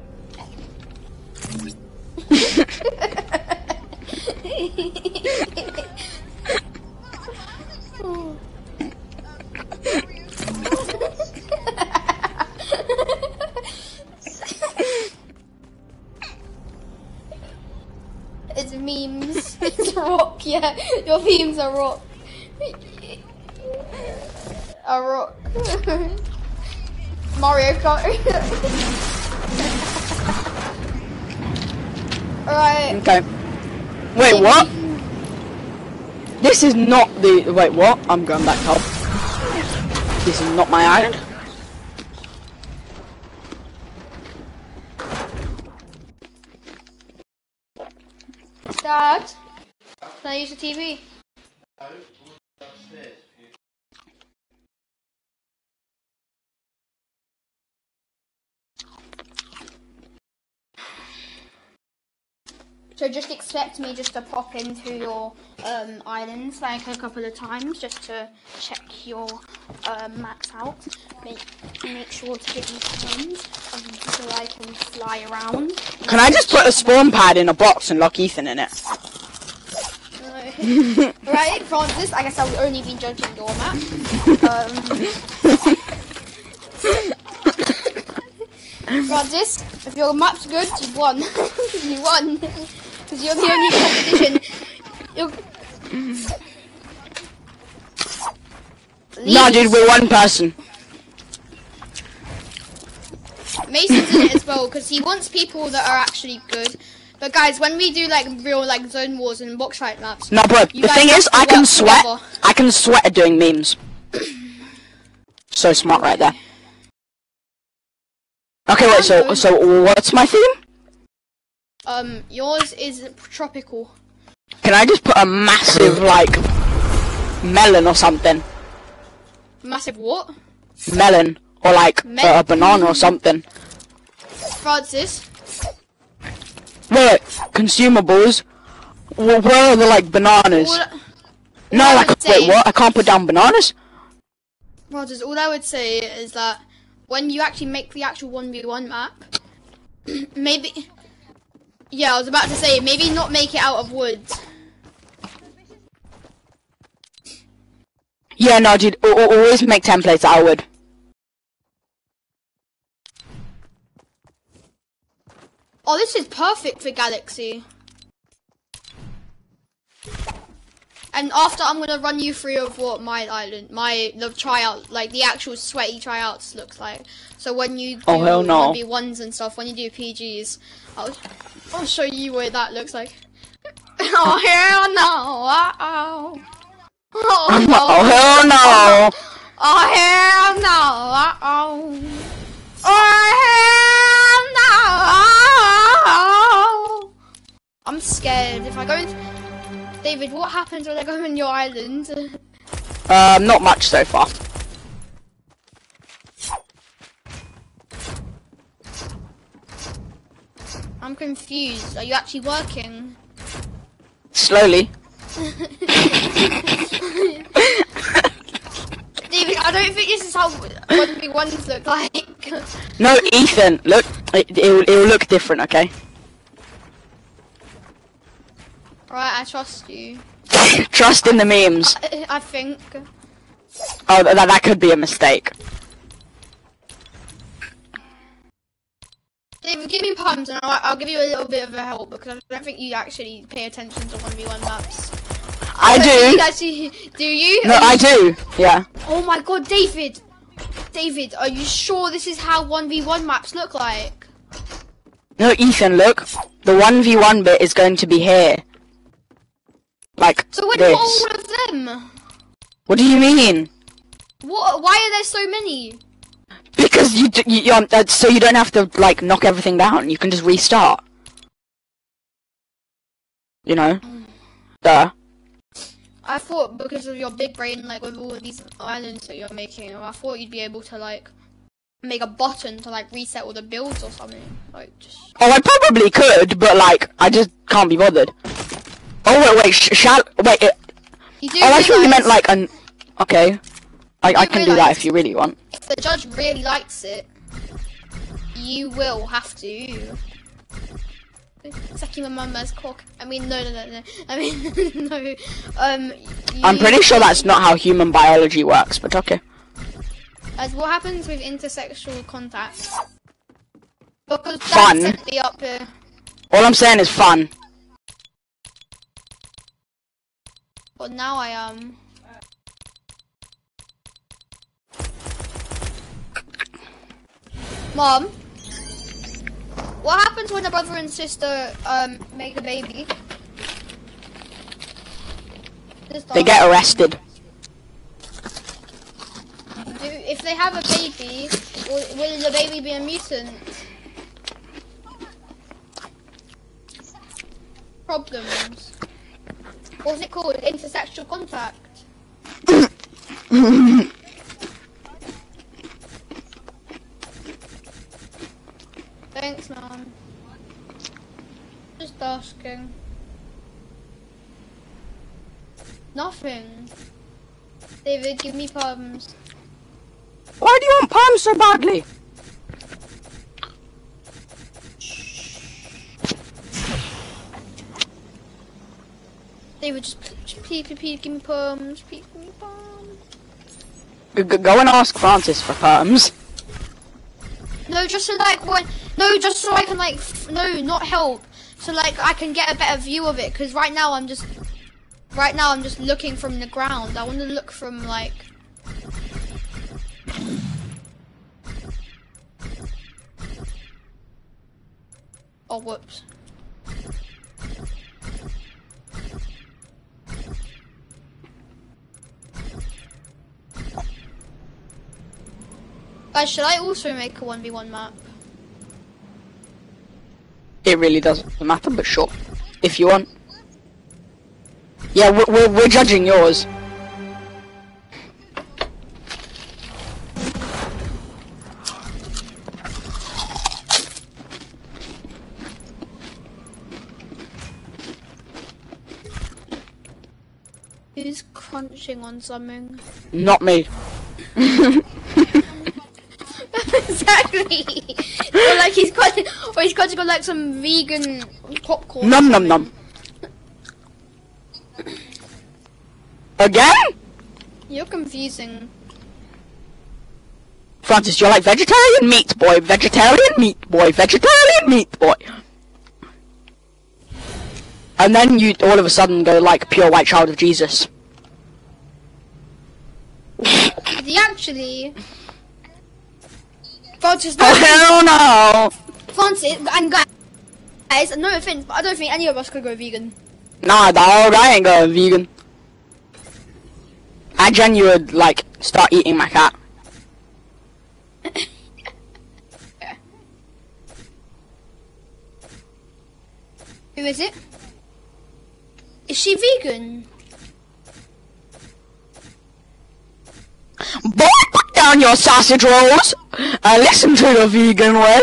It's memes. It's rock, yeah. Your memes are rock. A rock. Mario Kart. Alright. Okay. Wait, what? This is not the... Wait, what? I'm going back up. This is not my island. Dad, can I use the TV? So just expect me just to pop into your islands like a couple of times just to check your maps out. Make sure to give me funds so I can fly around. Can I just put a spawn pad in a box and lock Ethan in it? Right, Francis, I guess I'll only be judging your map. Francis, if your map's good, you've won. You won. Because you're the only competition. No, dude, we're one person. Mason's in it as well, because he wants people that are actually good. But guys, when we do like real like zone wars and box fight maps, No, bro. you The guys thing have is, to I can work sweat. together. I can sweat at doing memes. So smart, right there. Okay, wait. So what's my theme? Yours is tropical. Can I just put a massive like melon or something? Massive what? Melon or like a banana or something. Francis. Wait, consumables. Where are the like bananas? No, like wait, what? I can't put down bananas. Francis, all I would say is that when you actually make the actual 1v1 map, maybe. Yeah, I was about to say maybe not make it out of wood. Yeah, no, dude. Always make templates out of wood. Oh, this is perfect for Galaxy. And after, I'm gonna run you through of what my island, the tryout, like the actual sweaty tryouts looks like. So when you do 1v1s and stuff, when you do PGs, I'll show you what that looks like. Oh hell no! Uh-oh. Oh no! Oh hell no! Oh hell no! Uh-oh! Oh hell no! I'm scared. If I go into... David, what happens when I go on your island? Not much so far. I'm confused. Are you actually working? Slowly. David, I don't think this is how 1v1s look like. No, Ethan, look, it will look different, okay? Right, I trust you. Trust in the memes. I think. Oh, that could be a mistake. David, give me puns and I'll give you a little bit of a help because I don't think you actually pay attention to 1v1 maps. I do. Actually, do you? No, I do. Yeah. Oh my god, David! David, are you sure this is how 1v1 maps look like? No, Ethan, look. The 1v1 bit is going to be here. Like so when this. all of them? What do you mean? What? Why are there so many? Because so you don't have to like knock everything down. You can just restart. You know. Duh. I thought because of your big brain, like with all of these islands that you're making, I thought you'd be able to like make a button to like reset all the builds or something. Like just. Oh, I probably could, but like I just can't be bothered. Oh wait, wait. You do I thought you meant like an. Okay. I can do that if you really want. If the judge really likes it, you will have to. Sucking my mama's cock. I mean, no. I mean, no. I'm pretty sure that's not how human biology works, but okay. As what happens with intersexual contact? Because fun. Dad sent me up here. All I'm saying is fun. But now I am. Mom, what happens when a brother and sister make a baby? They get arrested. If they have a baby, will the baby be a mutant? Problems. What's it called? Intersexual contact. Thanks, Mom. Just asking. Nothing. David, give me palms. Why do you want palms so badly? David, just please, give me palms. Please, give me palms. Go and ask Francis for palms. No, just so like just so I can like no, not help. So like I can get a better view of it. Cause right now I'm just looking from the ground. I want to look from like. Oh, whoops. Guys, should I also make a 1v1 map? It really doesn't matter, but sure, if you want. Yeah, we're judging yours. Who's crunching on something? Not me. Exactly. Or like he's crunching on like some vegan popcorn. Num num num. Again? You're confusing. Francis, you're like vegetarian meat boy, vegetarian meat boy, vegetarian meat boy. And then you all of a sudden go like pure white child of Jesus. He actually... Francis, Oh hell no! Francis, and guys, no offense, but I don't think any of us could go vegan. Nah, dog, I ain't going vegan. I genuinely would like start eating my cat. Who is it? Is she vegan? Boy, put down your sausage rolls and listen to the vegan way.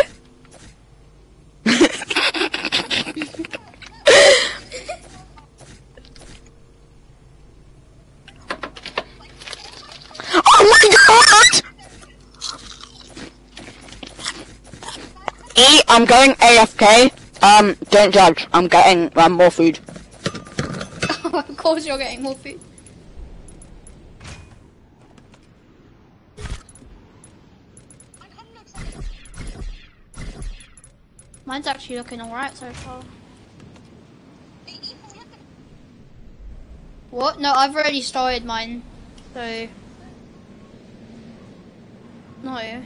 Oh my god! I'm going AFK. Don't judge. I'm getting more food. Of course you're getting more food. Mine's actually looking alright so far. What? No, I've already started mine. So... No.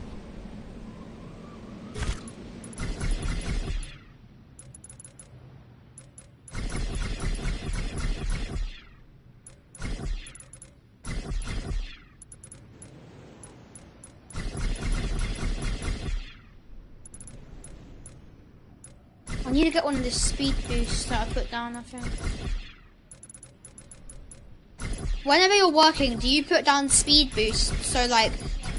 I need to get one of the speed boosts that I put down, I think. Whenever you're working, do you put down speed boosts? So like...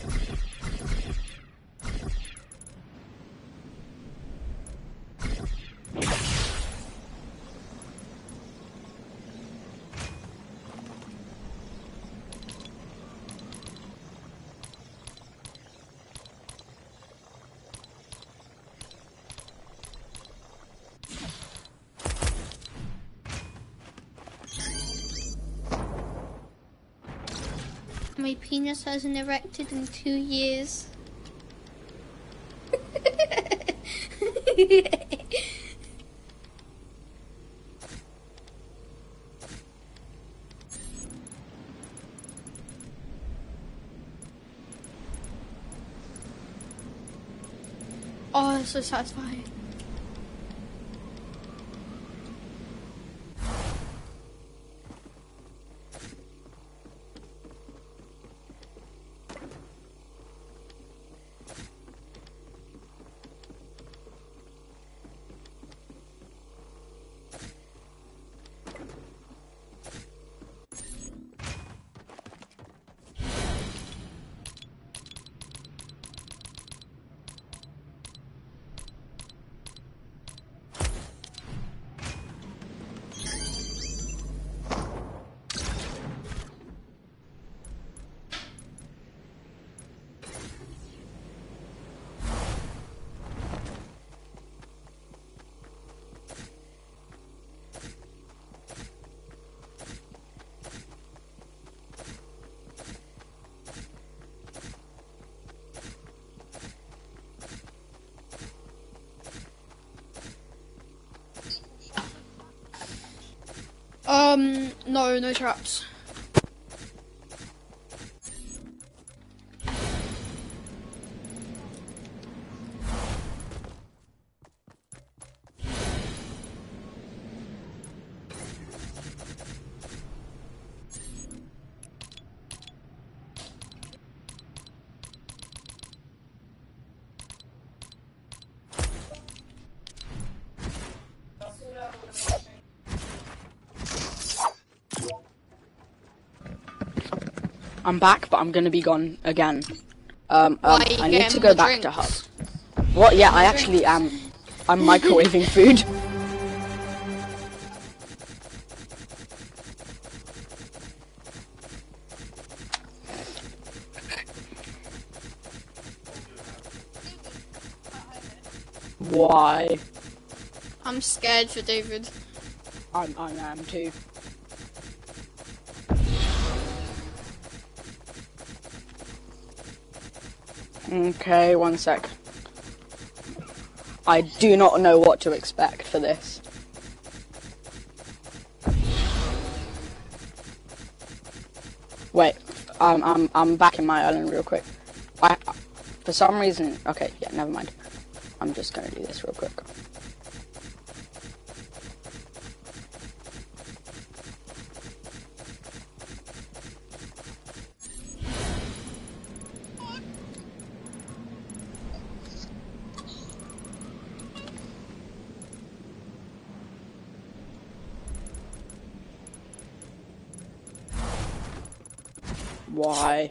My penis hasn't erected in 2 years. Oh, that's so satisfying. No traps. I'm back, but I'm gonna be gone again. Why are you I need getting to go more back to drinks? Hub. What? Yeah, I actually am. I'm microwaving food. Why? I'm scared for David. I am too. Okay, one sec. I do not know what to expect for this. Wait, I'm back in my island real quick. For some reason, okay, yeah, never mind. I'm just gonna do this real quick. Why?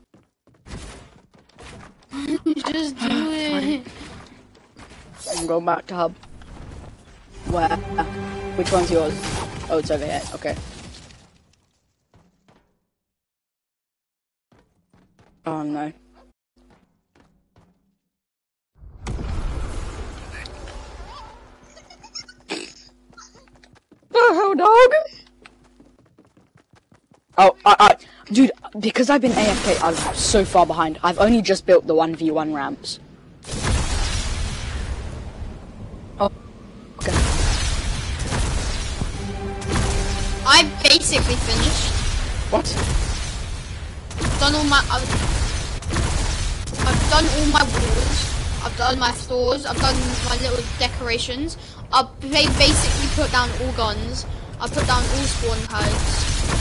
Just do it. I'm going back to Hub. Where? Which one's yours? Oh, it's over here. Okay. Oh no. The hell, dog? Oh, dude, because I've been AFK, I'm so far behind. I've only just built the 1v1 ramps. Oh, okay. I basically finished. What? I've done all my walls. I've done my floors. I've done my little decorations. I've basically put down all guns. I put down all spawn pads.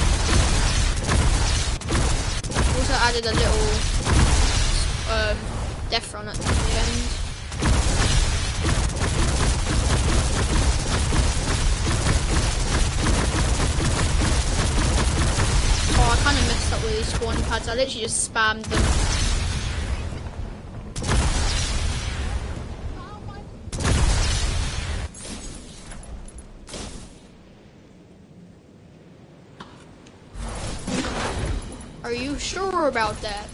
Also added a little death run at the end. Oh, I kind of messed up with these spawn pads. I literally just spammed them. Are you sure about that?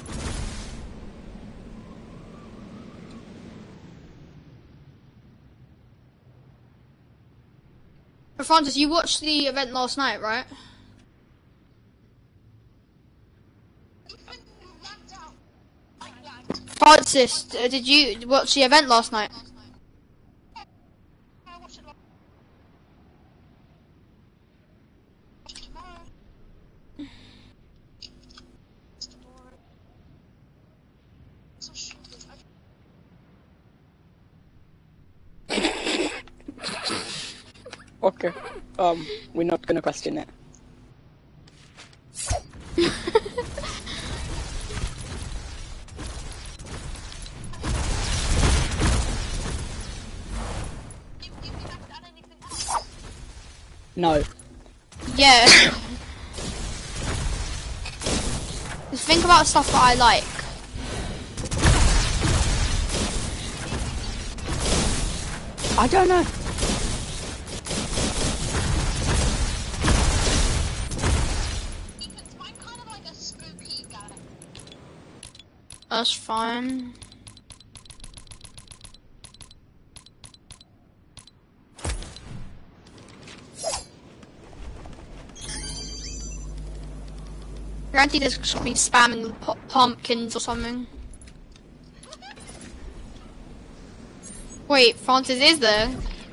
But Francis, you watched the event last night, right? Francis, did you watch the event last night? Okay. We're not gonna question it. No. Yeah. Just think about stuff that I like. I don't know. That's fine. Guaranteed there's gonna be spamming with pumpkins or something. Wait, Francis is there?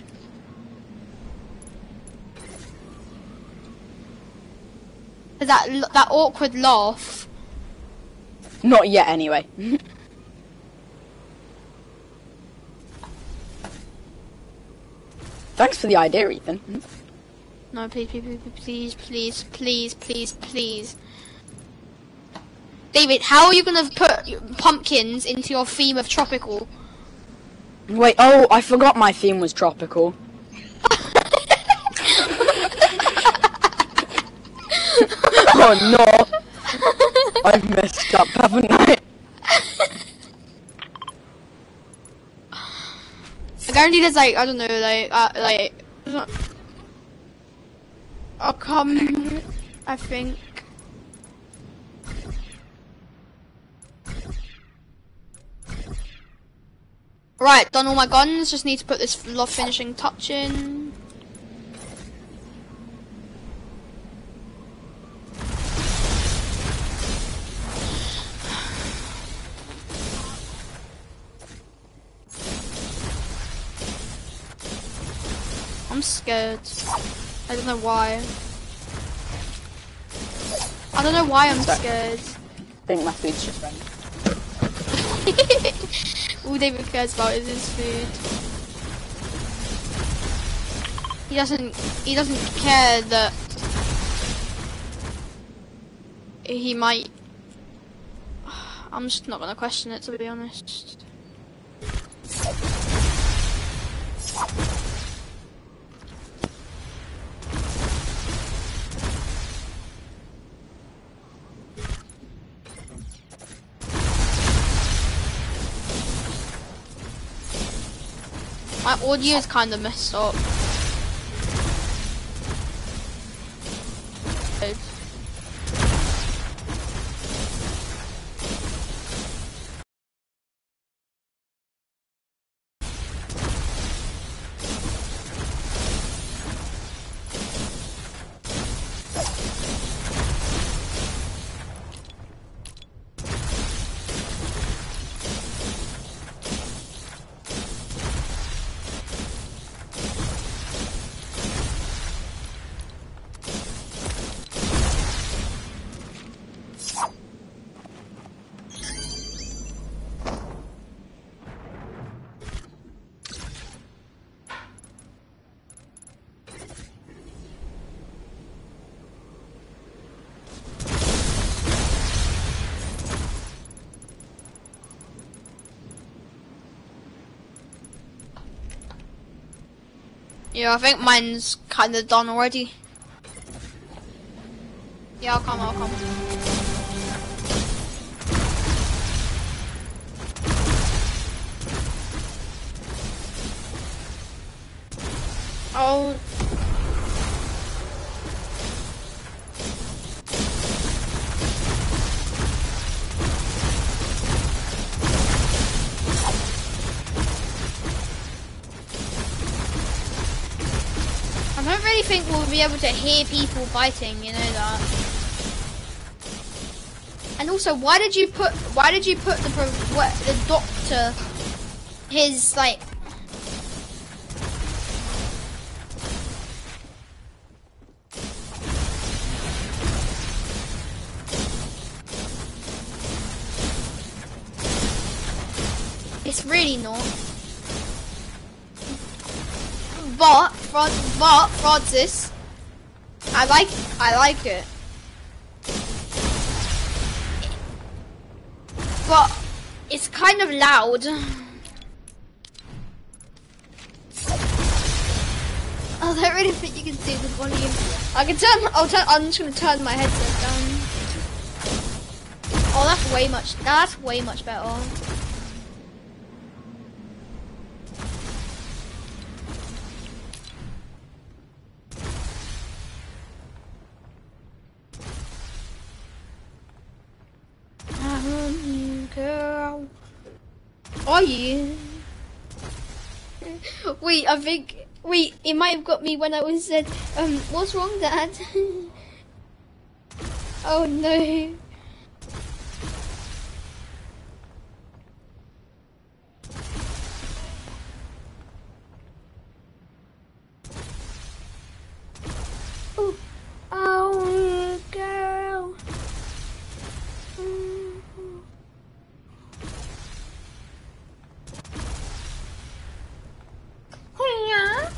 Is that awkward laugh? Not yet, anyway. Thanks for the idea, Ethan. No, please. David, how are you gonna put pumpkins into your theme of tropical? Wait, oh, I forgot my theme was tropical. Oh no! I've messed up, haven't I? I guarantee there's like, I don't know, I'll come, I think. Right, done all my guns, just need to put this finishing touch in. I'm scared. I don't know why. I don't know why I'm scared. I think my food's just ready. All David cares about is his food. He doesn't care that he might. I'm just not gonna question it, to be honest. My audio is kind of messed up. Yeah, I think mine's kind of done already. Yeah, I'll come. Oh. I don't really think we'll be able to hear people fighting, you know that. And also, why did you put the doctor, his like. It's really not. But Francis, I like it. But it's kind of loud. I don't really think you can see the volume. I'm just gonna turn my headset down. Oh, that's way much better. Girl, are you? Wait, it might have got me when I was said, what's wrong, Dad? Oh no. Ooh. Oh, girl. Yeah.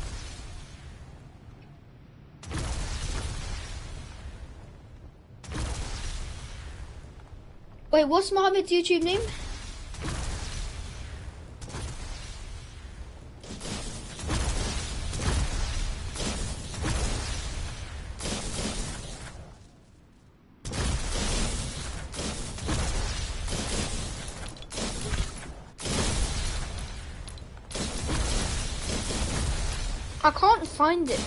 Wait, what's Mohammed's YouTube name? I can't find it.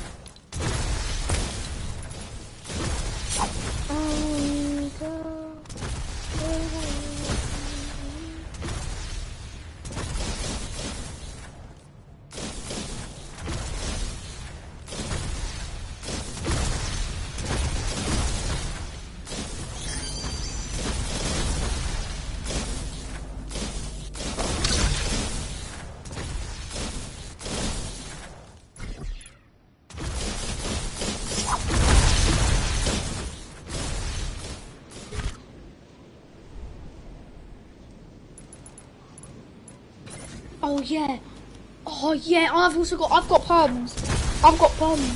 Oh yeah. Oh yeah, I've got pumps. I've got pumps.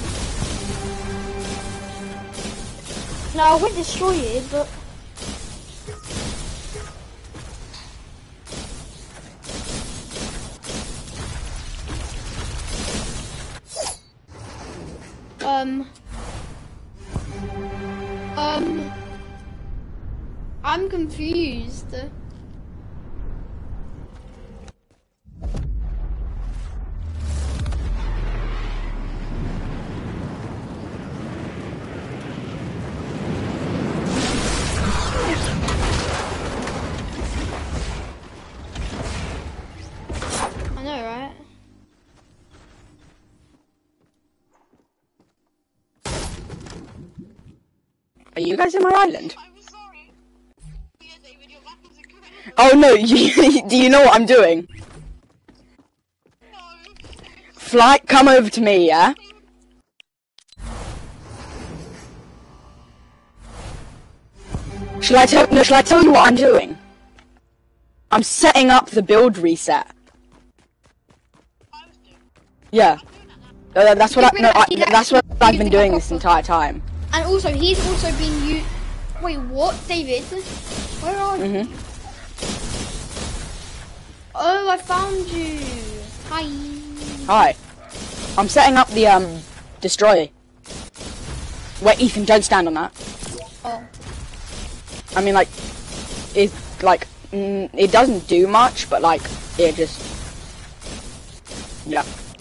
No, I won't destroy it, but I'm confused. I know, right? Are you guys in my island? Oh no, do you know what I'm doing? Flight, come over to me, yeah? Shall I tell you what I'm doing? I'm setting up the build reset. Yeah. That's what I've been doing this entire time. And also, he's also been used. Wait, what, David? Where are you? Oh, I found you. Hi. Hi. I'm setting up the destroy. Wait, Ethan, don't stand on that. Oh. I mean, like, it doesn't do much, but like, it just, yeah.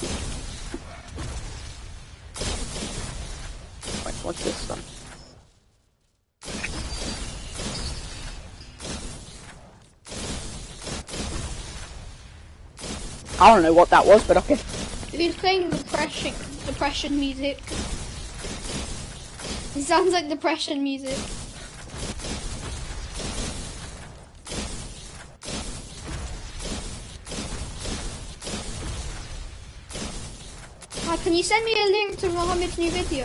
Wait, what's this one? I don't know what that was, but okay. He's playing depression music. It sounds like depression music. Can you send me a link to Mohammed's new video?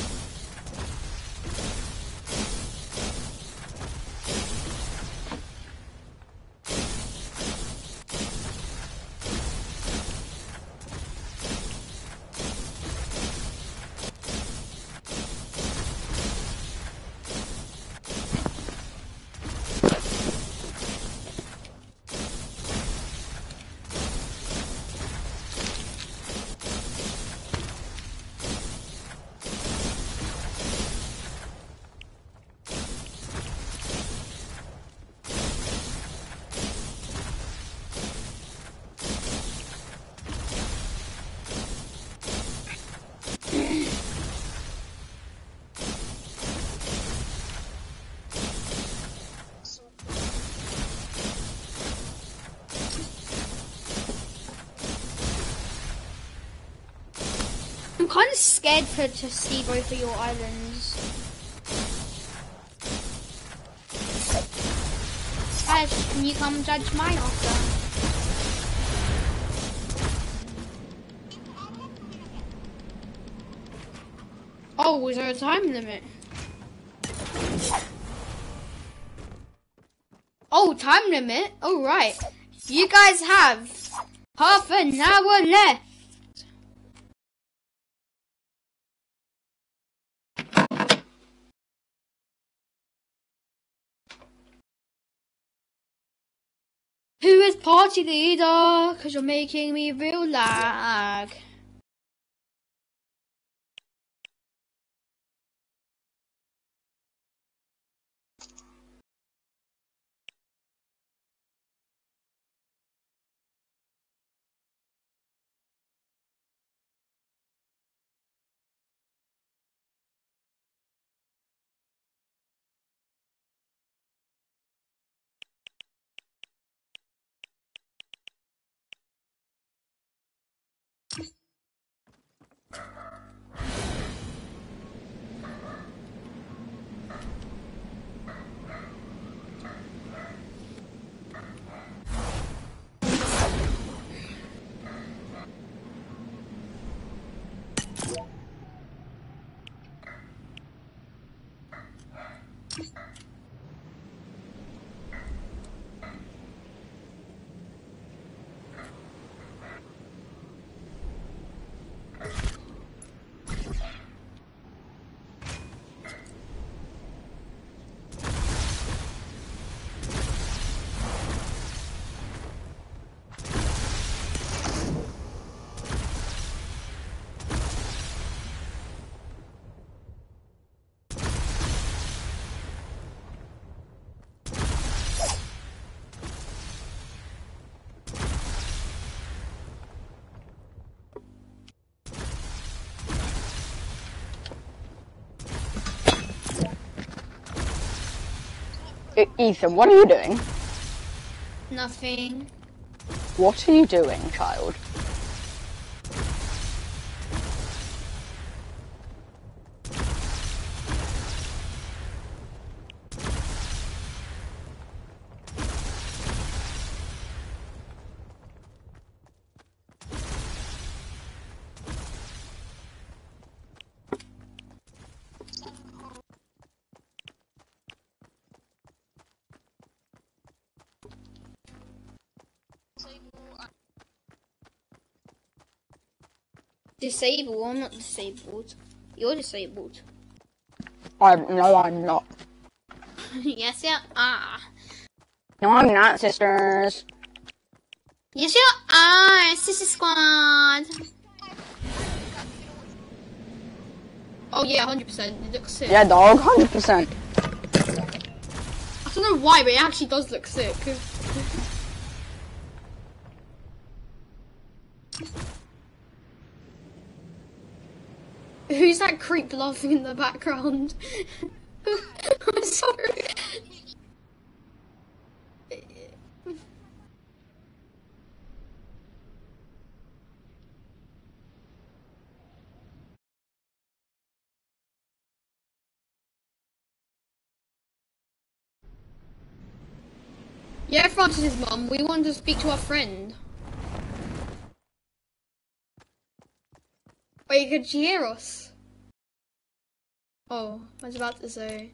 I'm kind of scared to see both of your islands. Guys, can you come judge mine after? Oh, is there a time limit? Oh, time limit? Oh, right. You guys have half an hour left. Who is party leader? Cause you're making me real lag. Ethan, what are you doing? Nothing. What are you doing, child? Disabled? I'm not disabled. You're disabled. No, I'm not. Yes, you are. No, I'm not, sisters. Yes, you are, Sister Squad. Oh yeah, 100%. It looks sick. Yeah, dog, 100%. I don't know why, but it actually does look sick. Who's that creep laughing in the background? I'm sorry. Yeah, Francis' mum, we wanted to speak to our friend. Wait, could she hear us? Oh, I was about to say.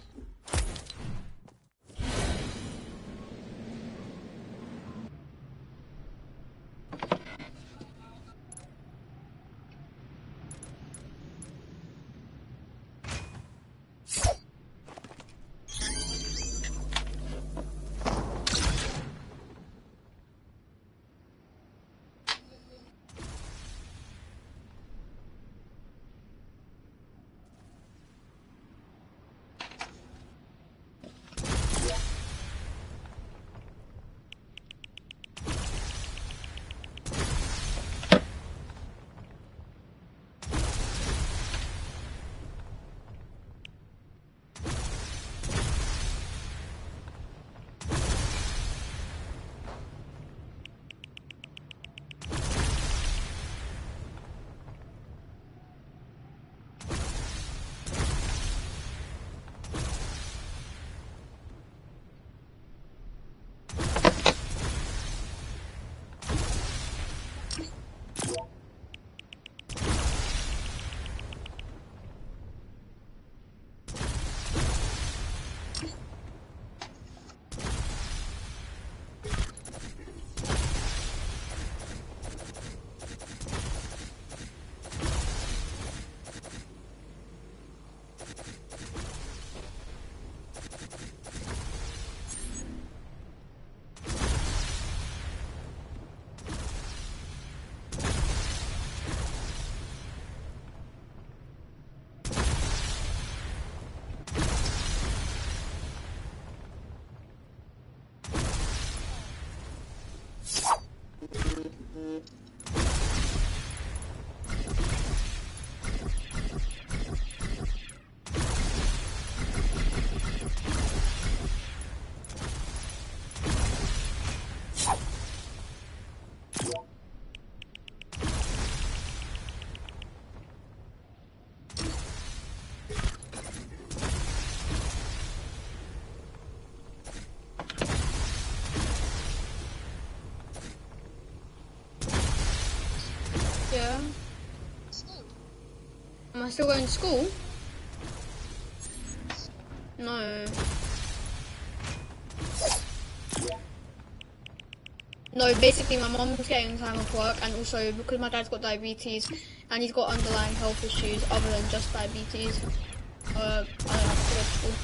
Yeah. Am I still going to school? No. No, basically my mom's getting time off work, and also because my dad's got diabetes and he's got underlying health issues other than just diabetes, I don't have to go to school.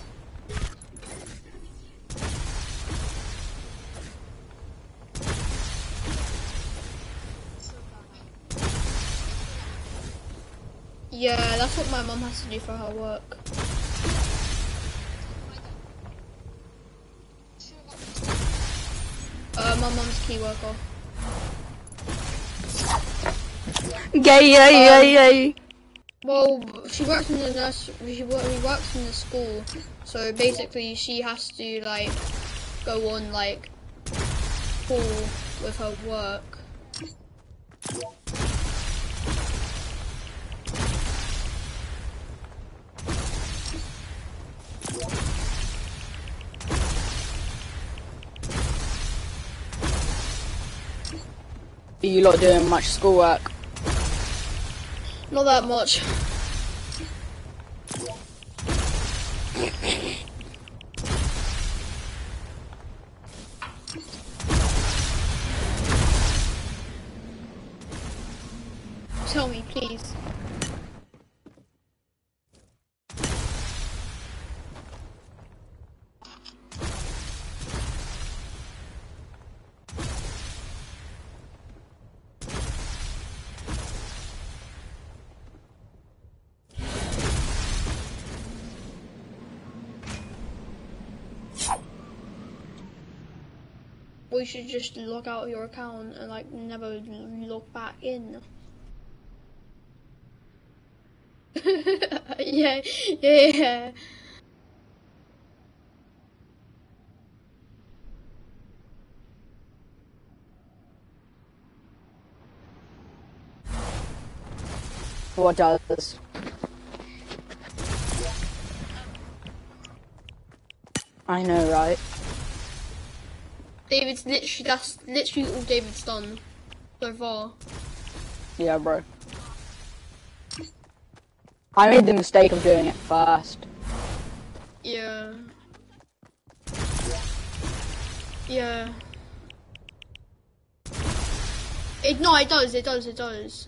Yeah, that's what my mum has to do for her work. My mum's key worker. Yay. Well, she works in the nursery. She works in the school, So basically, she has to like go on like call with her work. Are you lot doing much schoolwork? Not that much. Tell me, please. We should just log out of your account and like never log back in. yeah. What does? I know, right? David's literally, that's literally all David's done so far. Yeah, bro. I made the mistake of doing it first. Yeah. Yeah. It does.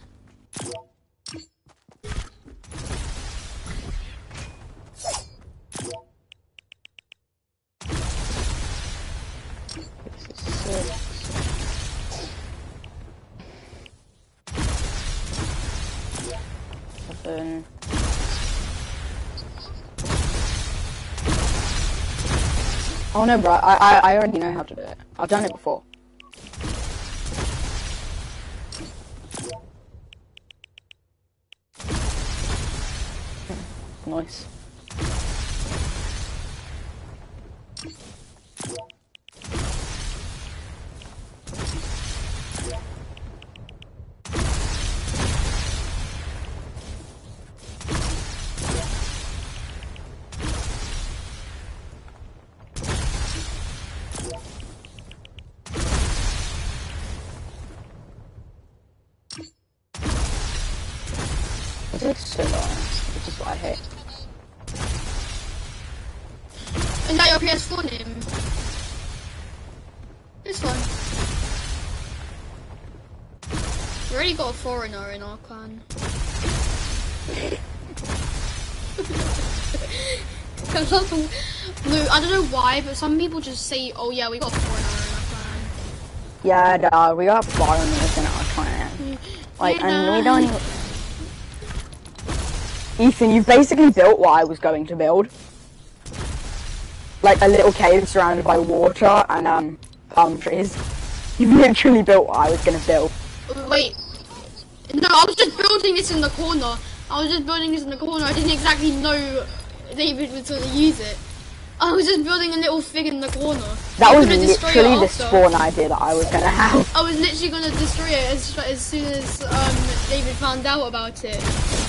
Seven. Oh no, bro, I already know how to do it. I've done it before. Nice. It takes so long, which is what I hate. Is that your PS4 name? This one. We already got a foreigner in our clan. No, I don't know why, but some people just say, oh yeah, we got a foreigner in our clan. Yeah, we got foreigners in our clan. Like, Yeah, and we don't even... Ethan, you've basically built what I was going to build. Like a little cave surrounded by water and palm trees. You've literally built what I was going to build. Wait. No, I was just building this in the corner. I didn't exactly know David was going to use it. I was just building a little thing in the corner. That was literally the spawn idea that I was going to have. I was literally going to destroy it as soon as David found out about it.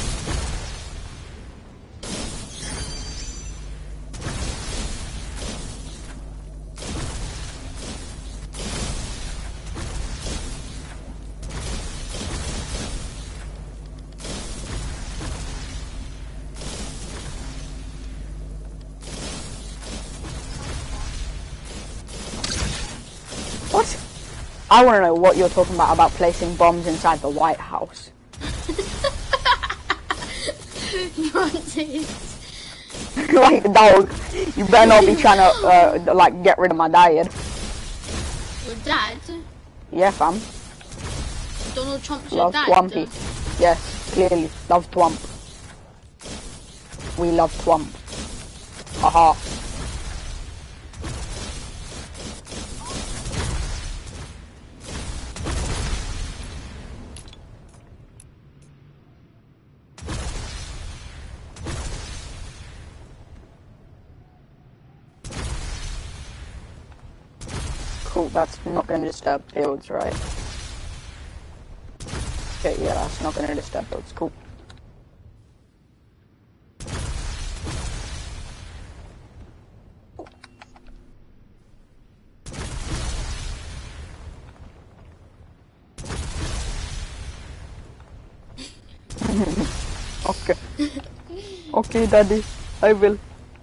What? I want to know what you're talking about placing bombs inside the White House. Like, dog, you better not be trying to, like, get rid of my dad. Your dad? Yeah, fam. Donald Trump's your Love dad? Twampy. Yes, clearly. Love Twump. We love Twump. Haha. Cool, that's not gonna disturb builds, right? Okay, yeah, that's not gonna disturb builds, cool. Okay. Okay, Daddy, I will.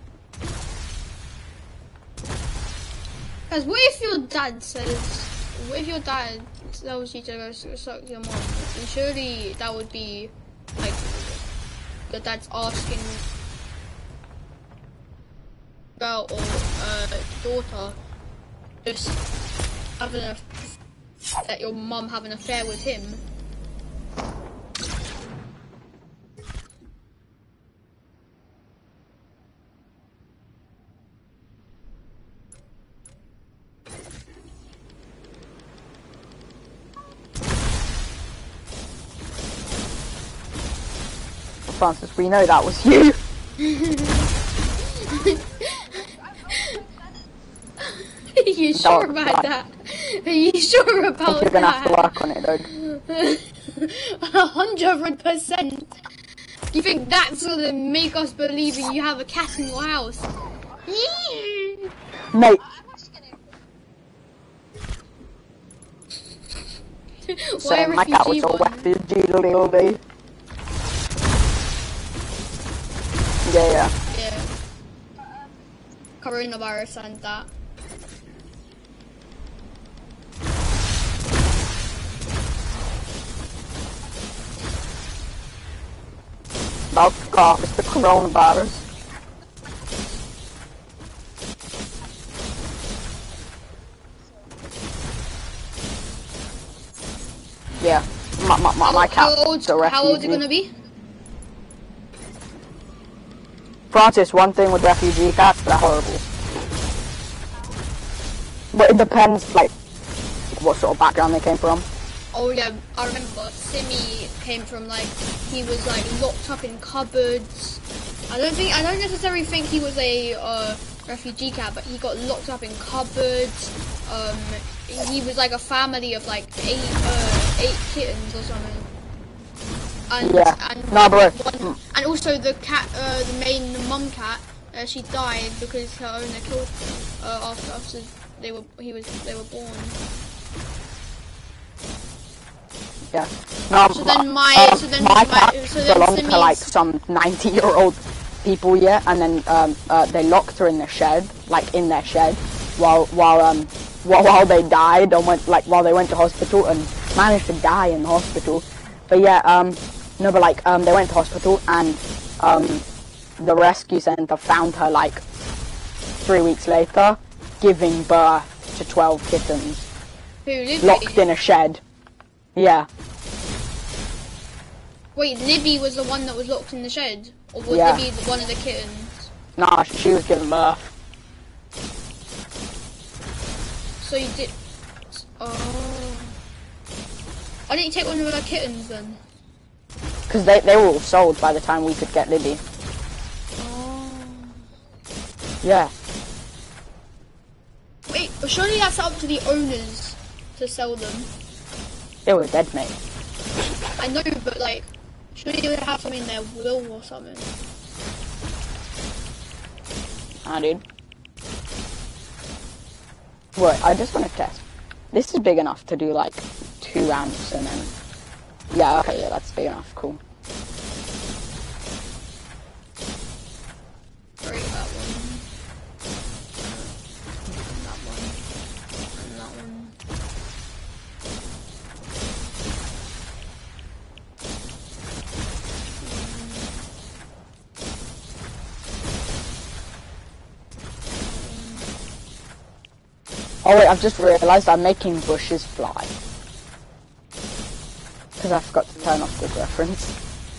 Because what if your dad tells you to go suck your mom? And surely that would be like the dad's asking girl or daughter just having that your mum have an affair with him. Francis, we know that was you. Are you sure about that? Are you sure about that? You're gonna have to work on it, though. 100%. You think that's gonna make us believe that you have a cat in your house? Mate. Why my cat was a refugee little baby. Yeah. Yeah. Coronavirus and that. About to cough, it's the coronavirus. Yeah, my cat. How old is it gonna be? Francis, one thing with refugee cats, they're horrible. But it depends, like, what sort of background they came from. Oh yeah, I remember Simi came from like, he was like locked up in cupboards. I don't necessarily think he was a refugee cat, but he got locked up in cupboards. He was like a family of like eight kittens or something. And, yeah. And also the cat, the main mum cat, she died because her owner killed after they were born. Yeah. So then my cat belonged to like some 90-year-old people, yeah, and then they locked her in the shed, like in their shed, while they died and while they went to hospital and managed to die in the hospital. But yeah, they went to hospital and the rescue center found her like 3 weeks later, giving birth to 12 kittens. Locked in a shed. Yeah. Wait, Libby was the one that was locked in the shed? Or was Libby one of the kittens? Nah, she was giving birth. So you did... Oh... Why didn't you take one of her kittens then? Because they were all sold by the time we could get Libby. Oh... Yeah. Wait, but surely that's up to the owners to sell them. They were dead, mate. I know, but like, surely they would have something in their will or something. Ah, dude. Wait, I just want to test. This is big enough to do like 2 rounds and then... Yeah, okay, yeah, that's big enough, cool. Break that one. That one. And that one. Oh wait, I've just realised I'm making bushes fly. Because I forgot to turn off the reference.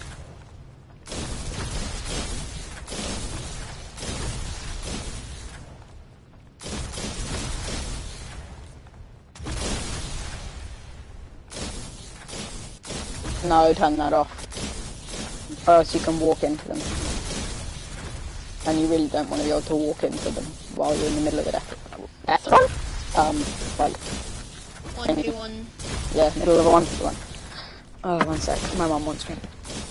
No, turn that off. Or else you can walk into them. And you really don't want to be able to walk into them while you're in the middle of the death run. like 1v1. Yeah, middle of a 1v1. Oh, one sec. My mum wants me.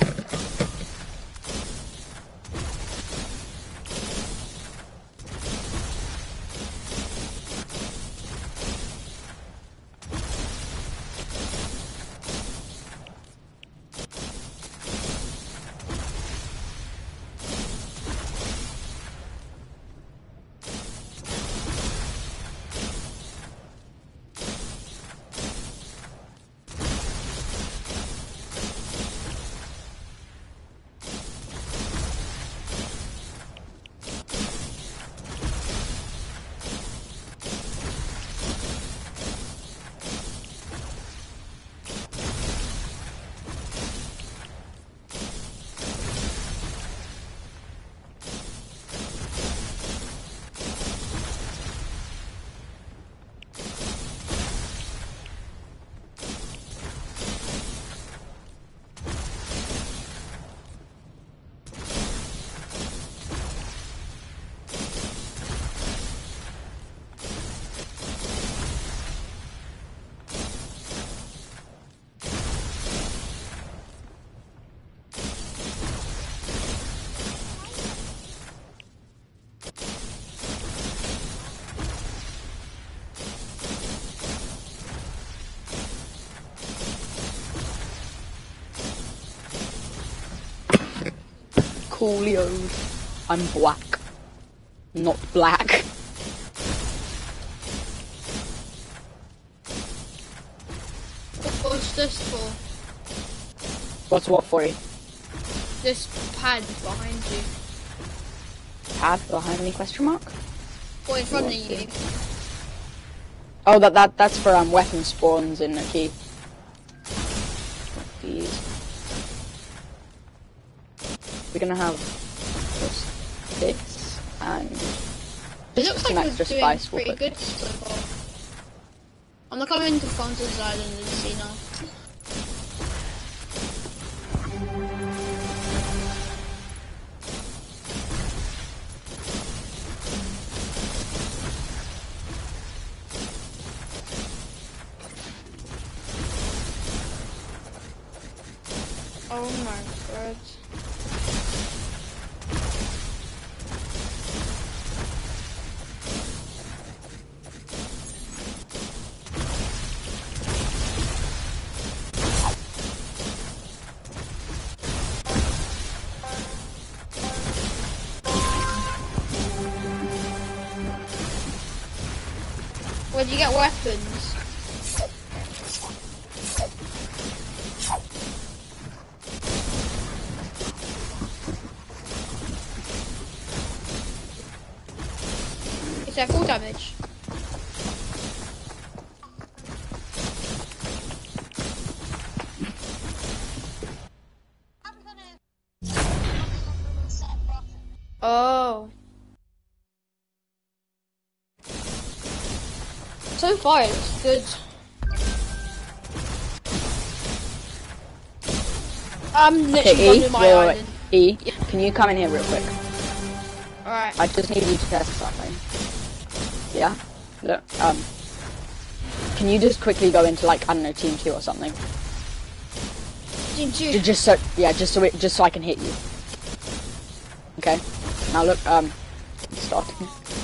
Coolio. I'm black. Not black. What's this for? What's what for you? This pad behind you. Pad behind me, question mark? Or in front of you. Oh, that's for weapon spawns in the key. These. We're gonna have just this and It looks some like extra we're doing spice. pretty good so far. I'm not coming to Francis Island and see now. Oh my god. Where'd you get weapons? Is that full damage? Oh. So far, it's good. I'm literally Okay, going to my island. E, can you come in here real quick? Alright. I just need you to test something. Yeah? Look, can you just quickly go into, like, I don't know, Team 2 or something? Team 2? Just so I can hit you. Okay? Now look, starting.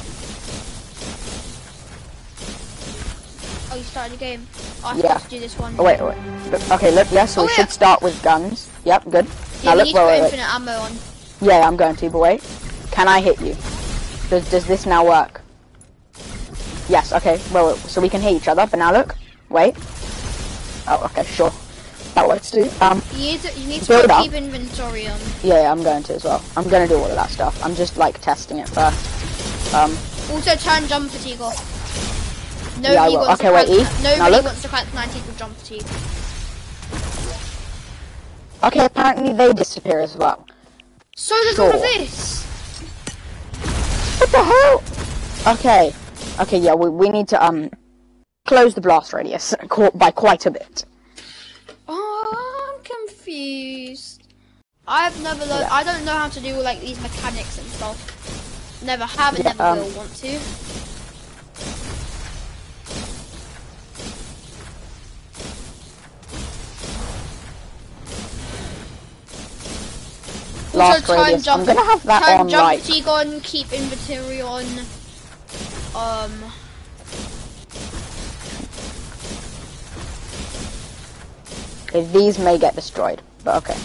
Oh, you started the game. Oh, I Yeah. have to do this one. Oh, wait. Look, okay, look, yeah, so we should start with guns. Yep, good. Yeah, Now we look, need to put wait. infinite ammo on. Yeah, I'm going to, but wait. Can I hit you? Does this now work? Yes, okay, well, so we can hit each other, but now look. Wait. Oh, okay, sure. That works too. You need to build up. keep inventory on. Yeah, I'm going to as well. I'm going to do all of that stuff. I'm just, like, testing it first. Also, turn jump fatigue off. Yeah, I will. Okay, wait, E. Now Nobody look. wants to collect 19 with jump fatigue. Okay, apparently they disappear as well. So does all of this. What the hell? Okay. Okay, yeah, we need to, close the blast radius by quite a bit. Oh, I'm confused. I've never learned. I don't know how to do like these mechanics and stuff. Never have and Yeah, never will want to. blast radius. I'm gonna have that turn on jump like. fatigue on, keep inventory on. Okay, these may get destroyed, but okay.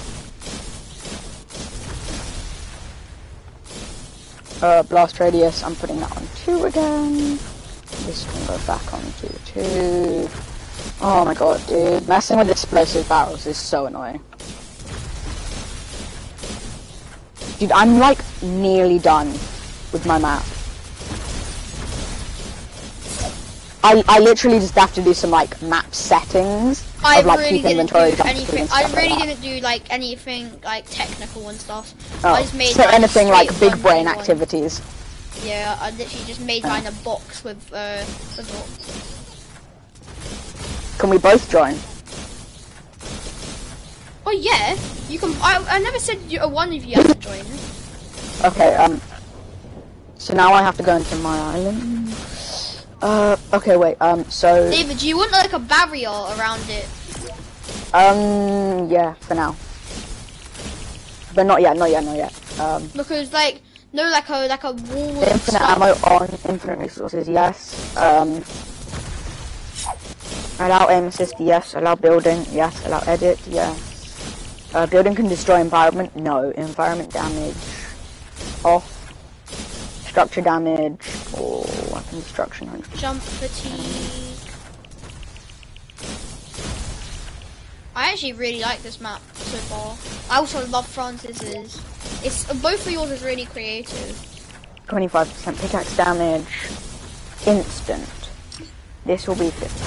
Blast radius, I'm putting that on 2 again. This can go back on to 2. Oh my god, dude. Messing with explosive barrels is so annoying. Dude, I'm like nearly done with my map. I literally just have to do some like map settings of like keep inventory. I really didn't do like anything like technical and stuff. Oh, I just made so like, anything like big brain 1v1. activities. Yeah, I literally just made kind of box with Can we both join? Oh yeah, you can. I never said one of you have to join. Okay, so now I have to go into my island. Okay, wait, so... David, do you want like a barrier around it? Yeah, for now. But not yet. Because like, no, like a wall. Infinite ammo on, infinite resources, yes. Allow aim assist, yes. Allow building, yes. Allow edit, yes. Building can destroy environment, no. Environment damage, off. Structure damage, or weapon destruction. Jump fatigue. I actually really like this map so far. I also love Francis's. It's both of yours is really creative. 25% pickaxe damage, instant. This will be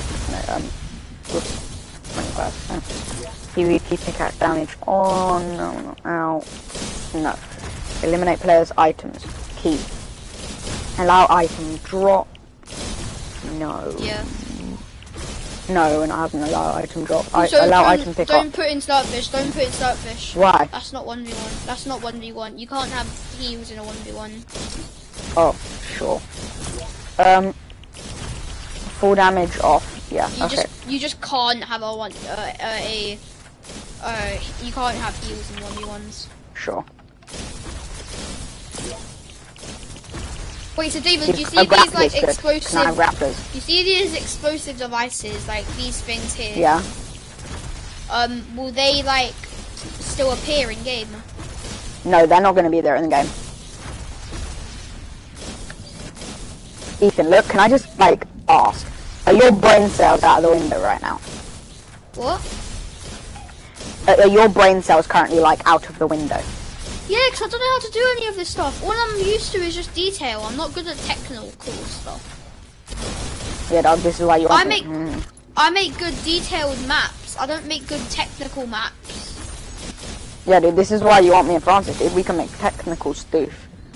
25%. PvP pickaxe damage on, no, out, no. Eliminate players' items, keep. Allow item drop. No. Yeah. No, and I haven't allowed item drop. Allow item pick up. Don't put in startfish. Don't put in startfish. Why? That's not 1v1. That's not 1v1. You can't have heals in a 1v1. Oh, sure. Full damage off. Yeah. You just can't have you can't have heals in 1v1s. Sure. Wait, so David, do you see these like explosive? You see these explosive devices, like these things here? Yeah. Will they like still appear in game? No, they're not going to be there in the game. Ethan, look, can I just like ask? Are your brain cells out of the window right now? What? Are your brain cells currently like out of the window? Yeah, because I don't know how to do any of this stuff. All I'm used to is just detail. I'm not good at technical stuff. Yeah, dog, this is why you I make good detailed maps. I don't make good technical maps. Yeah, dude, this is why you want me and Francis, dude. We can make technical stuff.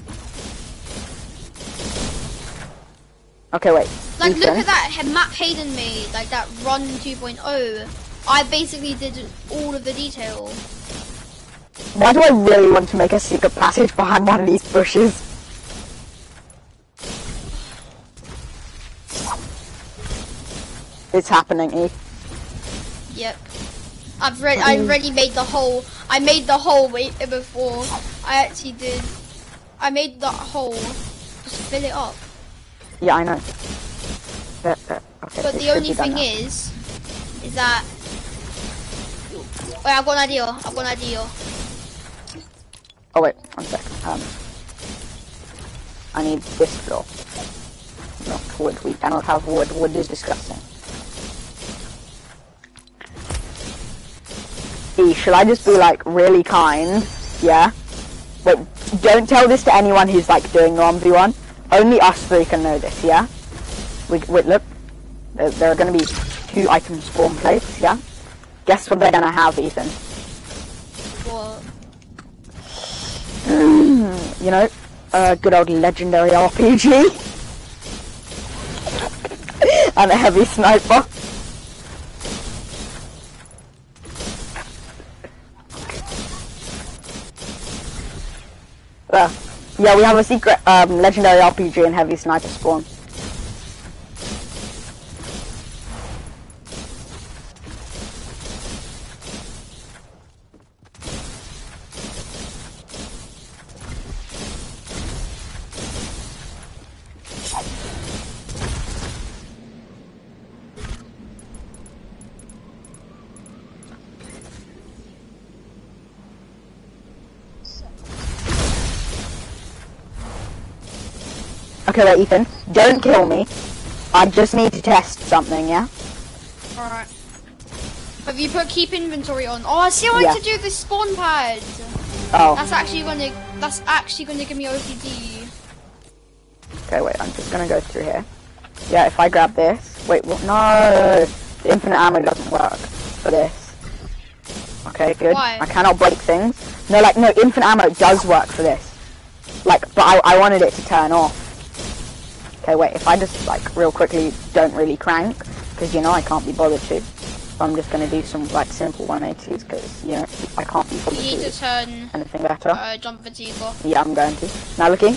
Okay, wait. Like, Ethan. look at that map Hayden made, like that Run 2.0. I basically did all of the detail. Why do I really want to make a secret passage behind one of these bushes? It's happening, E. Yep. I already made the hole. I made the hole before I actually did. I made the hole. Just fill it up. Yeah, I know. Okay, but the only thing is that. Wait, I've got an idea. Oh wait, one second. I need this floor. Not wood. We cannot have wood. Wood is disgusting. E, should I just be like really kind? Yeah. Wait, don't tell this to anyone who's like doing the 1v1. Only us three can know this. Yeah. Wait, look. There are going to be 2 item spawn plates. Yeah. Guess what they're going to have, Ethan? What? You know, good old legendary RPG and a heavy sniper. Yeah, we have a secret legendary RPG and heavy sniper spawn. Okay, wait, Ethan. Don't kill me. I just need to test something, yeah? Alright. Have you put keep inventory on? Oh, I see how I Yeah. need to do this spawn pad. Oh. That's actually gonna give me OCD. Okay, wait, I'm just gonna go through here. Yeah, if I grab this... Wait, what? No! The infinite ammo doesn't work for this. Okay, good. Why? I cannot break things. No, like, no, infinite ammo does work for this. Like, but I wanted it to turn off. Okay, wait, if I just, like, real quickly don't really crank, because, you know, I can't be bothered to. I'm just gonna do some, like, simple 180s, because, you know, I can't be bothered You need to to turn anything better. jump fatigue off. Yeah, I'm going to. Now looking.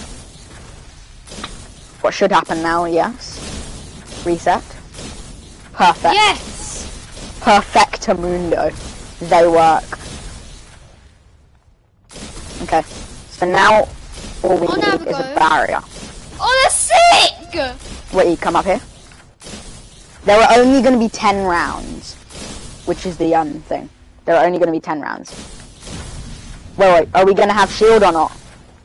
What should happen now, yes. Reset. Perfect. Yes! Perfectamundo. They work. Okay. So now all we now need we is go. a barrier. Oh, that's sick! Wait, come up here. There are only going to be 10 rounds. Which is the thing. There are only going to be 10 rounds. Wait, are we going to have shield or not?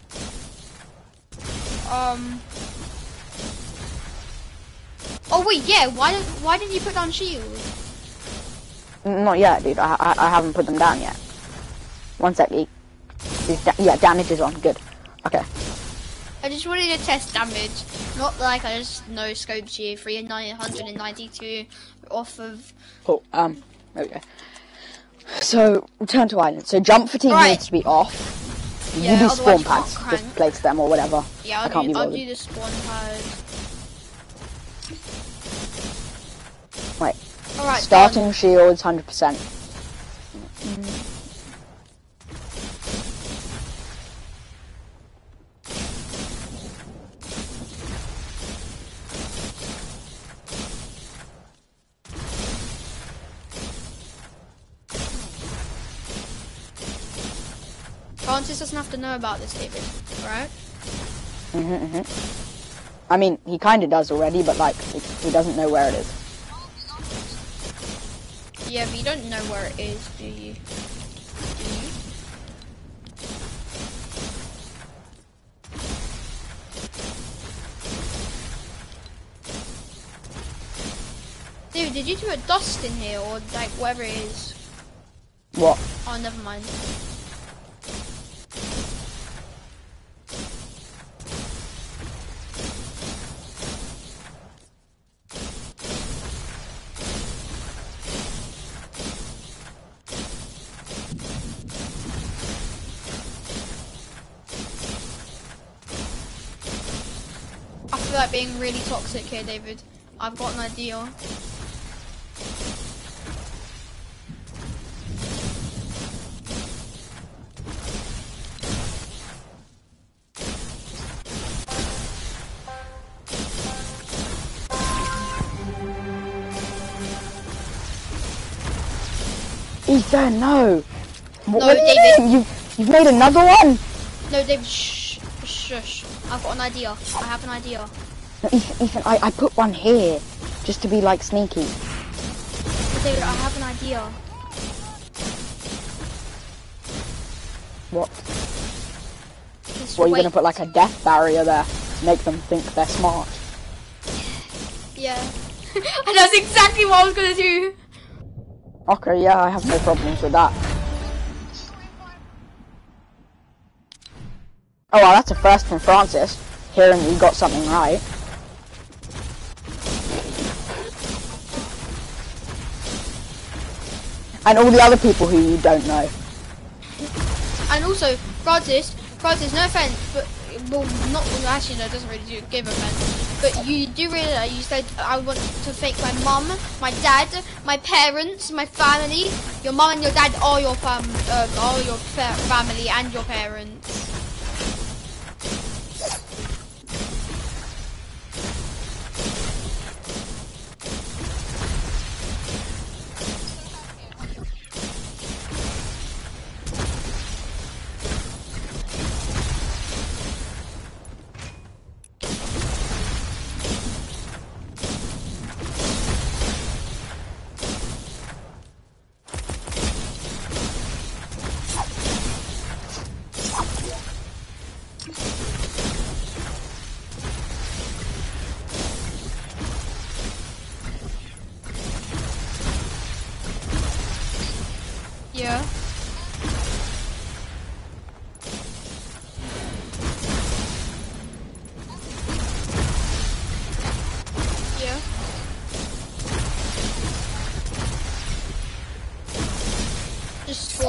Oh wait, yeah. Why didn't you put down shield? Not yet, dude. I haven't put them down yet. One sec, E. Yeah, damage is on. Good. Okay. I just wanted to test damage, not like I just no scoped you 392 off of. Cool. There we go. So return to island. So jump fatigue needs to be off. Yeah, you do otherwise spawn you can't pads. crank. Just place them or whatever. Yeah, I can't be I'll bothered. do the spawn pad. Wait. Alright, Starting done. shields 100%. Francis doesn't have to know about this, David. Alright? I mean, he kind of does already, but like, he doesn't know where it is. Yeah, but you don't know where it is, do you? Do you? Dude, did you do a dust in here, or like whatever it is? What? Oh, never mind. I feel like being really toxic here, David. I've got an idea. Ethan, no! No, What do you David. mean? You've made another one? No, David, shh, shush. I've got an idea. I have an idea. No, Ethan, I put one here, just to be like sneaky. But David, I have an idea. What? Just What, are you wait. gonna put like a death barrier there to make them think they're smart? Yeah. And that's exactly what I was gonna do. Okay, yeah, I have no problems with that. Oh well, that's a first from Francis, hearing you got something right. And all the other people who you don't know. And also, Francis, no offense, but well, not well, actually, no, it doesn't really give offense. But you do realise you said I want to thank my mum, my dad, my parents, my family. Your mum and your dad are your family and your parents.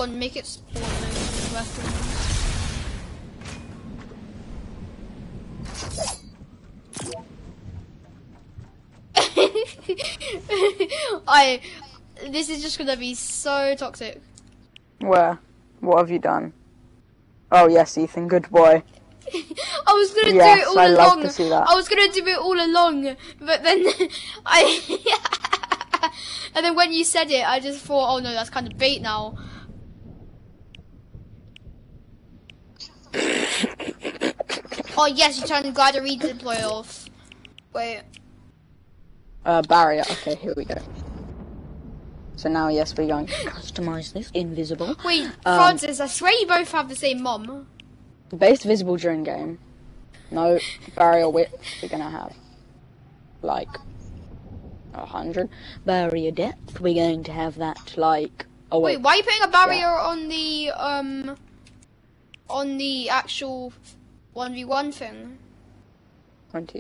spawn, make it spawn those weapons. This is just gonna be so toxic. Where? What have you done? Oh yes, Ethan, good boy. I was gonna do Yes, it all I love along. to see that. I was gonna do it all along, but then and then when you said it, I just thought, oh no, that's kind of bait now. Oh yes, you turned the glider redeploy off. Wait. Barrier. Okay, here we go. So now, yes, we're going to customize this invisible. Wait, Francis, I swear you both have the same mom. Base visible during game. No barrier width. We're gonna have like 100. Barrier depth. We're going to have that like. Oh Wait, why are you putting a barrier on the actual 1v1 thing? 20.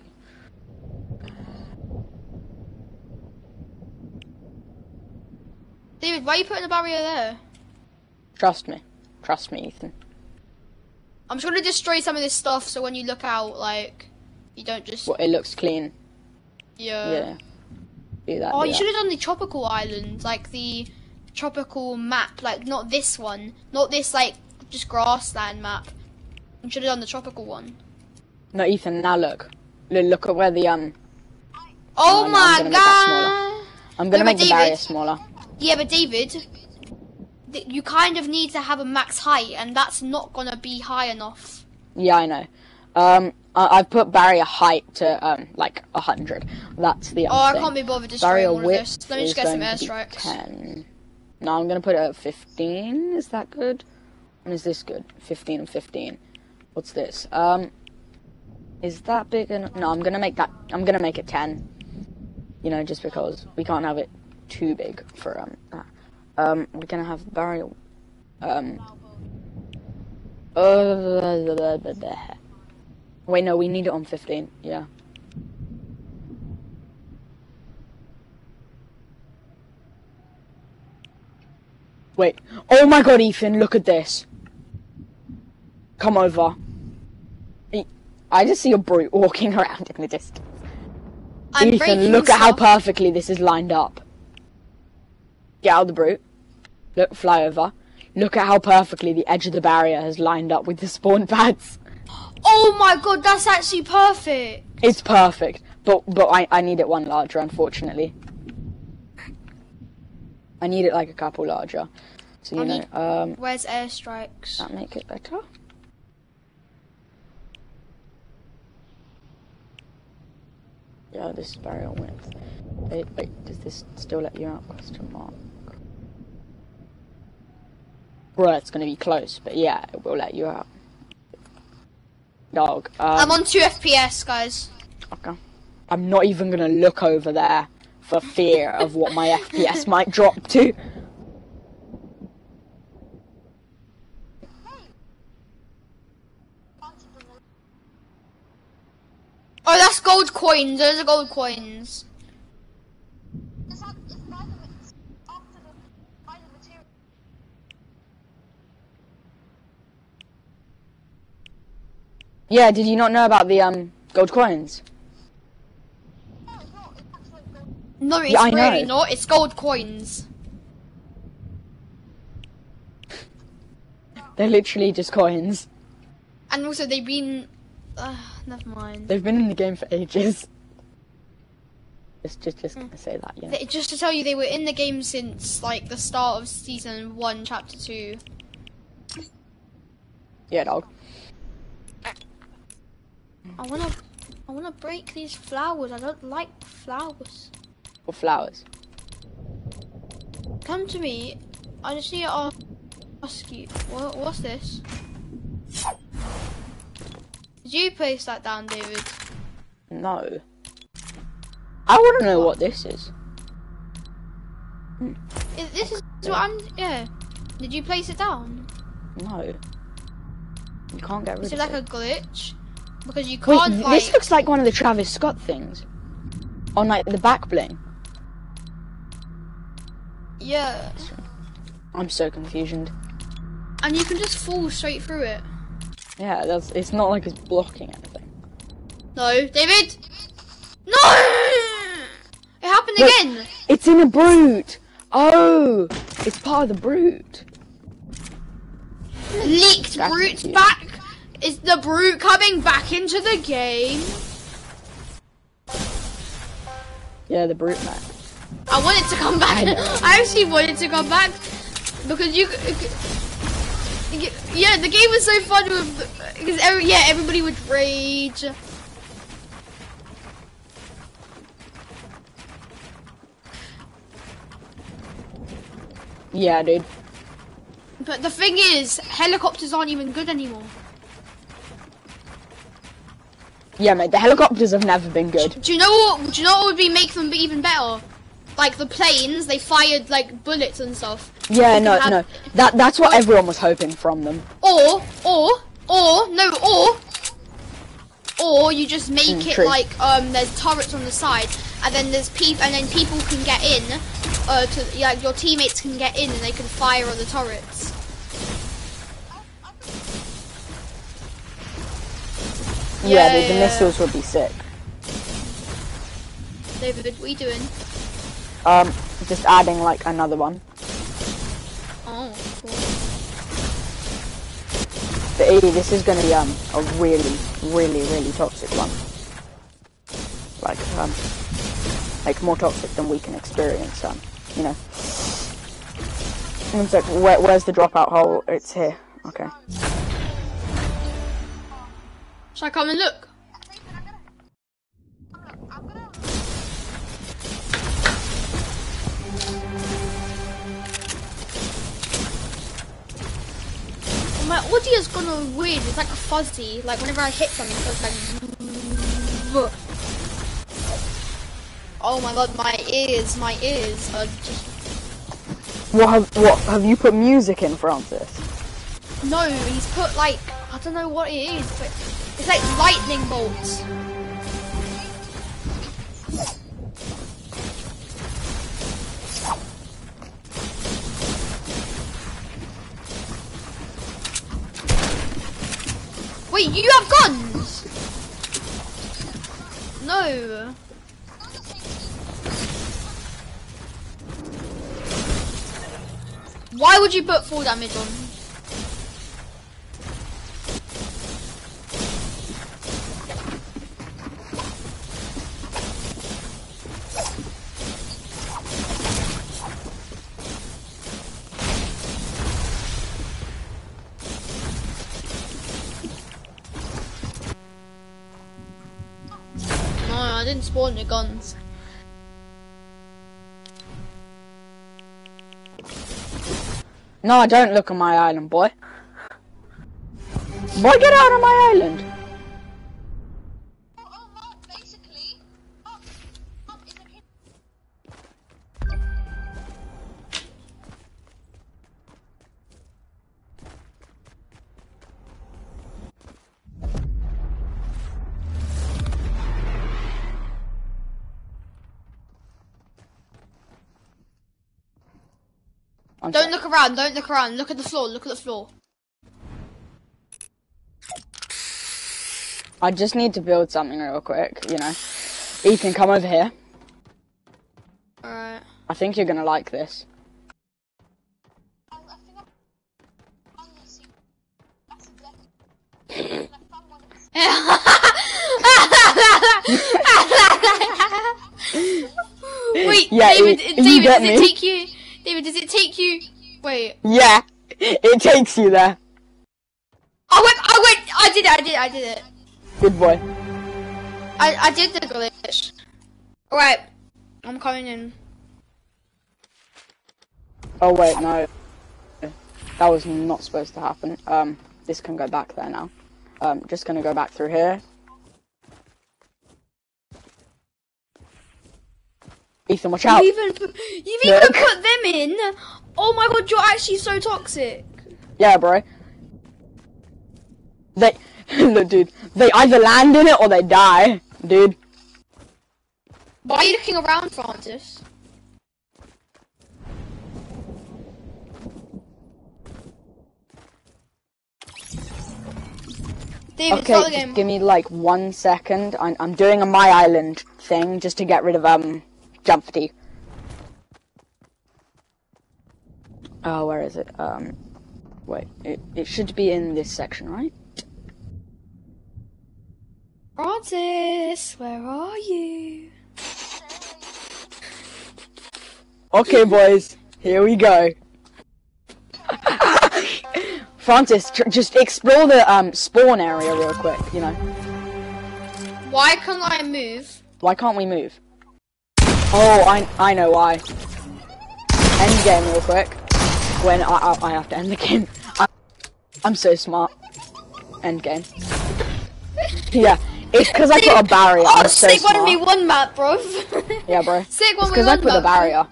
David, why are you putting a barrier there? Trust me, Ethan. I'm just gonna destroy some of this stuff so when you look out, like, you don't just. Well, it looks clean. Yeah. Yeah. Do that. Oh, do you that. should have done the tropical island, like the tropical map, like not this one, not this like just grassland map. You should have done the tropical one. No, Ethan. Now look. Look at where the Oh no, my I'm gonna make that god! smaller. I'm gonna make the barrier smaller. Yeah, but David, you kind of need to have a max height, and that's not gonna be high enough. Yeah, I know. I've put barrier height to like 100. That's the Oh, I thing. can't be bothered destroying Barrier all of width this. Let me just is get some going to be airstrikes. 10. No, I'm gonna put it at 15. Is that good? And is this good? 15 and 15. What's this? Is that big enough? No, I'm gonna make it 10. You know, just because we can't have it too big for that. We're gonna have barrier. Wait, no, we need it on 15. Yeah. Wait. Oh my god, Ethan, look at this. Come over. I just see a brute walking around in the distance. Ethan, look at how perfectly this is lined up. Get out of the brute. Look, fly over. Look at how perfectly the edge of the barrier has lined up with the spawn pads. Oh my god, that's actually perfect. It's perfect, but I need it one larger, unfortunately. I need it like a couple larger. So you know. Where's airstrikes? That make it better. Yeah, this is barrier width. Wait, does this still let you out? Question mark. Well, it's gonna be close, but yeah, it will let you out. Dog. I'm on 2 FPS, guys. Okay. I'm not even gonna look over there for fear of what my FPS might drop to. Oh, that's gold coins. Those are gold coins. Yeah, did you not know about the gold coins? No, it's Yeah, I really know. not. It's gold coins. They're literally just coins. And also, they've been... never mind. They've been in the game for ages. Just gonna say that, yeah. Just to tell you, they were in the game since, like, the start of Season 1, Chapter 2. Yeah, dog. I wanna break these flowers. I don't like flowers. Or flowers. Come to me. I just need to ask you. What's this? Did you place that down, David? No. I wanna know what this is. This is what I'm... Yeah. Did you place it down? No. You can't get rid Is of it like it. a glitch? Because you Wait, can't, like... this looks like one of the Travis Scott things. On, like, the back bling. Yeah. I'm so confused. And you can just fall straight through it. Yeah, it's not like it's blocking anything. No, David! No! It happened again! It's in a brute! Oh! It's part of the brute. Leaked Brute's back? Is the Brute coming back into the game? Yeah, the brute, man. I want it to come back. I actually want it to come back. Because yeah, the game was so fun because everybody would rage. Yeah, dude. But the thing is, helicopters aren't even good anymore. Yeah, mate, the helicopters have never been good. Do you know what would make them even better? Like the planes, they fired like bullets and stuff. Yeah, no. That's what everyone was hoping from them. Or you just make it true. like there's turrets on the side, and then people can get in. Your teammates can get in and they can fire on the turrets. Yeah, dude, the missiles would be sick. David, what are you doing? Just adding like another one. Oh, cool. But Edie, this is gonna be a really, really, really toxic one. Like more toxic than we can experience. You know. It's like, where's the dropout hole? It's here. Okay. Shall I come and look? My audio's gone all weird. It's like a fuzzy. Like whenever I hit something, it's like. Oh my god, my ears are just. What have you put music in, Francis? No, he's put like I don't know what it is, but it's like lightning bolts. Wait, you have guns? No. Why would you put full damage on? No, I didn't spawn the guns. No, I don't look on my island, boy. Boy, get out of my island! Don't look around, don't look around. Look at the floor, look at the floor. I just need to build something real quick, you know. Ethan, come over here. Alright. I think you're gonna like this. Wait, Yeah, David, you get does me? it take you? David, does it take you? Wait. Yeah, it takes you there. I did it. Good boy. I did the glitch. Alright, I'm coming in. Oh wait, no. That was not supposed to happen. This can go back there now. Just gonna go back through here. Ethan, watch out. You've even put them in? Oh my god, you're actually so toxic. Yeah, bro. Look, dude. They either land in it or they die, dude. Why are you looking around, Francis? David, start the Okay, game. just give me like 1 second. I'm doing a My Island thing just to get rid of jump fatigue. Oh, where is it? Wait, it should be in this section, right? Francis, where are you? Okay, boys, here we go. Francis, just explore the spawn area real quick. You know. Why can't I move? Why can't we move? Oh, I know why. End game real quick. When I have to end the game. I'm so smart. End game. Yeah, it's because I put a barrier. Oh, I'm so sick smart. 1v1 map, bro. Yeah, bro. Sick 1v1 It's because I put a map. barrier.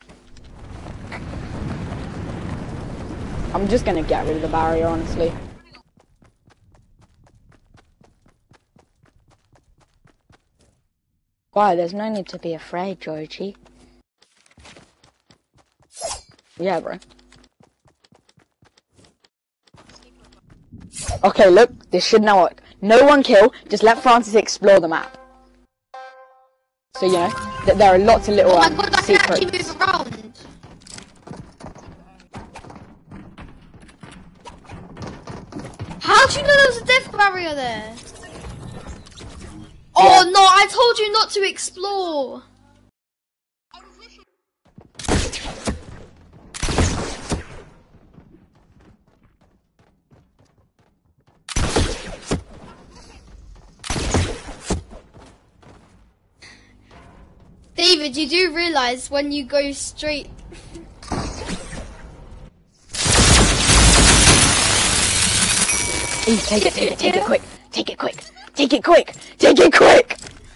I'm just gonna get rid of the barrier, honestly. Why? There's no need to be afraid, Georgie. Yeah, bro. Okay, look, this should now work. No one kill, just let Francis explore the map. So, you know, there are lots of little Oh my god, I can actually secrets. move around. How do you know there was a death barrier there? Oh no, I told you not to explore. David, you do realise when you go straight... Take it quick, take it quick, take it quick, take it quick!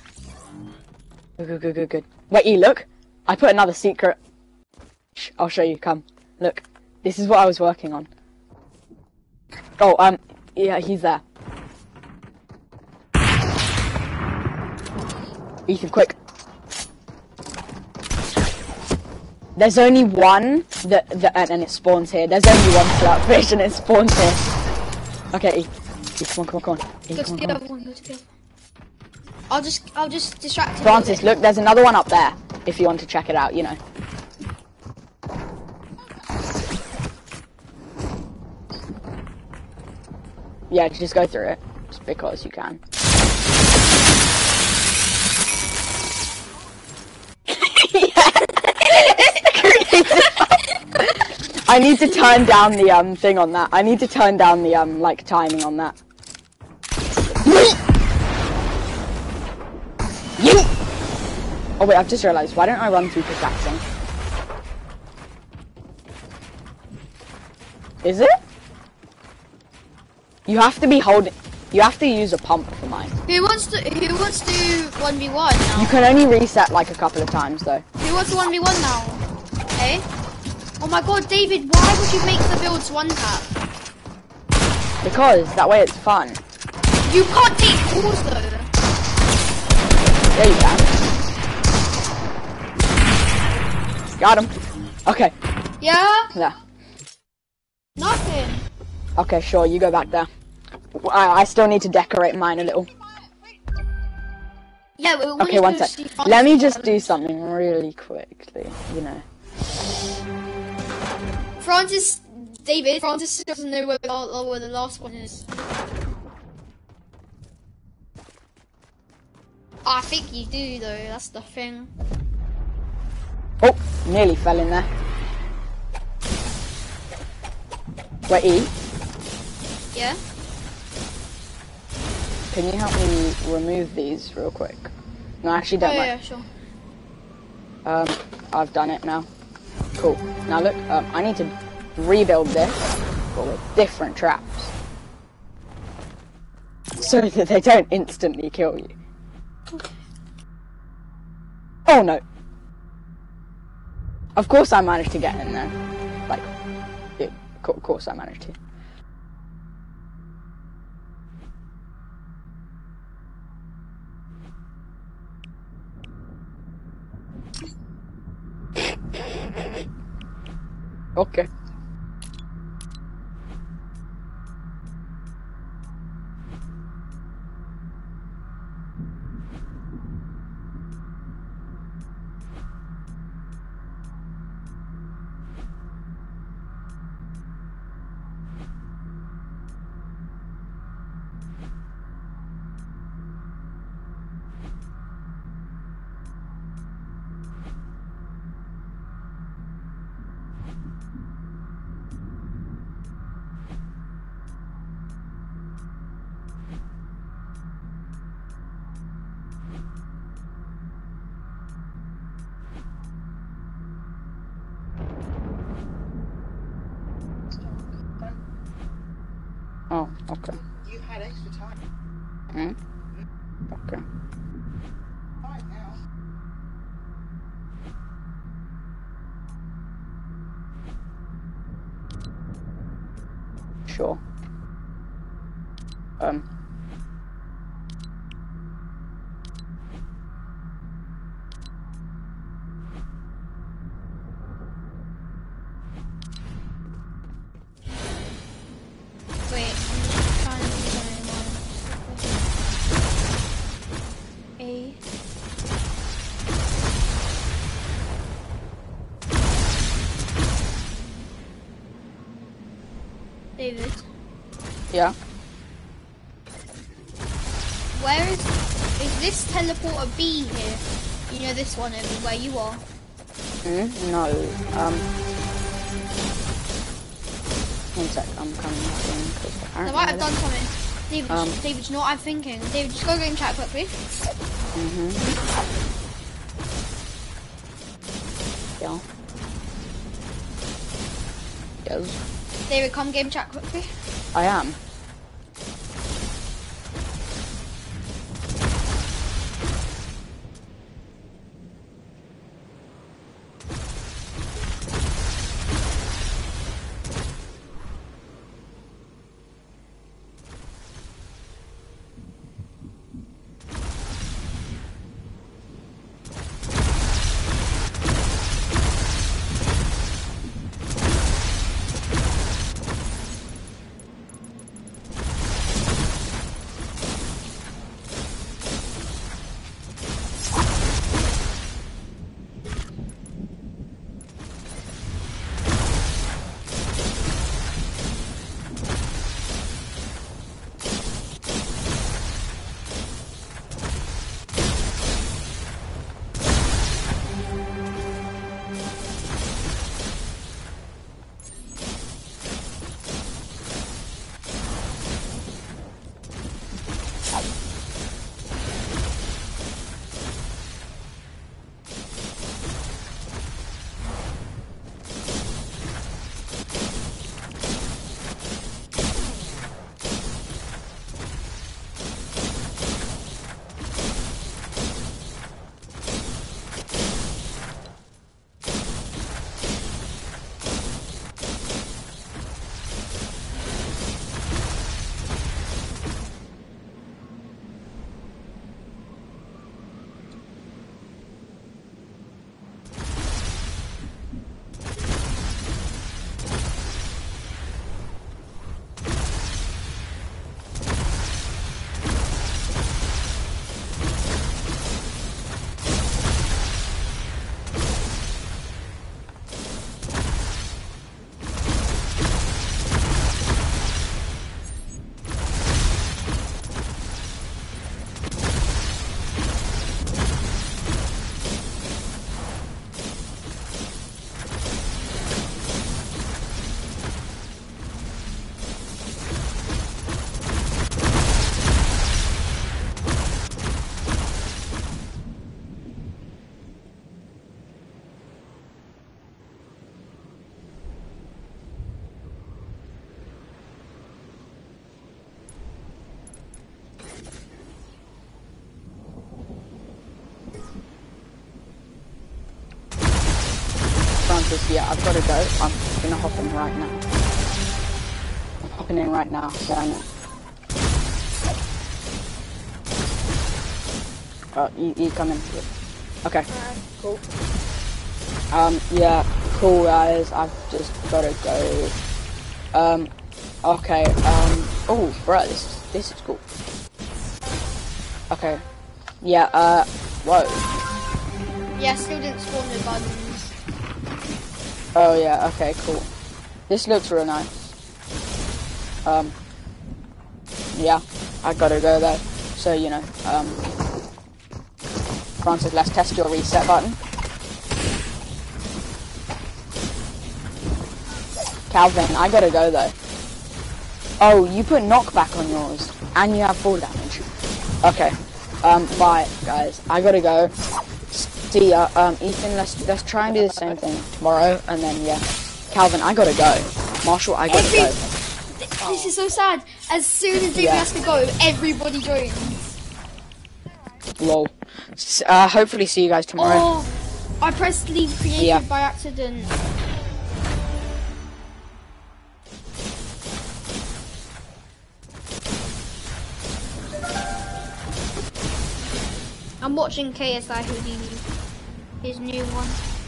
Good. Wait, E, look. I put another secret. Shh, I'll show you, come. Look, this is what I was working on. Oh, yeah, he's there. Ethan, quick. There's only one and it spawns here. There's only one slot fish and it spawns here. Okay, E, come on. E, Go to the other one, go to the other one. I'll just distract him. Francis, look, there's another one up there. If you want to check it out, you know. Yeah, just go through it. Just because you can. I need to turn down the thing on that. I need to turn down the like timing on that. Oh wait, I've just realised. Why don't I run through pickaxing? Is it? You have to be holding. You have to use a pump for mine. Who wants to do 1v1 now? You can only reset like a couple of times though. Who wants to 1v1 now? Eh? Oh my god, David, why would you make the builds one tap? Because that way it's fun. You can't take calls though. Yeah, you can. Got him. Okay. Yeah? There. Nothing. Okay, sure. You go back there. I still need to decorate mine a little. Yeah, we Okay, one sec. Let me just do something really quickly. You know. Francis doesn't know where the last one is. I think you do though, that's the thing. Oh, nearly fell in there. Wait, E, Yeah? can you help me remove these real quick? No, actually don't yeah, mind. sure. I've done it now. Cool. Now look, I need to rebuild this, but with different traps. So that they don't instantly kill you. Oh no. Of course I managed to get in there. Like, of course I managed to. Okay. Okay. You had extra time. Hmm? Okay. Right now. Sure. Wait, I'm just trying to do something more. A. David, Yeah. where is this teleporter B here? You know this one over where you are. No. One sec. I'm coming back in because I apparently. might have done something. David, Um, David, you know what I'm thinking? David, just go game chat quickly. Yeah. Yes. David, come game chat quickly. I am. Francis, yeah, I've got to go. I'm gonna hop in right now. I'm hopping in right now, damn it. You come in. Okay. Cool. Yeah, cool guys, I've just gotta go. Okay, oh, bro, this is cool. Okay. Yeah, whoa. Yeah, still didn't spawn the buttons. Oh yeah, okay, cool. This looks real nice. Yeah, I gotta go though. So, you know, Francis, let's test your reset button. Calvin, I gotta go though. Oh, you put knockback on yours, and you have fall damage. Okay, bye guys, I gotta go. See ya, Ethan, let's try and do the same thing tomorrow, and then yeah. Calvin, I gotta go. Marshall, I gotta go. This is so sad. As soon as David has to go, everybody joins. Lol. Hopefully see you guys tomorrow. Oh, I pressed leave creative by accident. I'm watching KSI Houdini, his new one.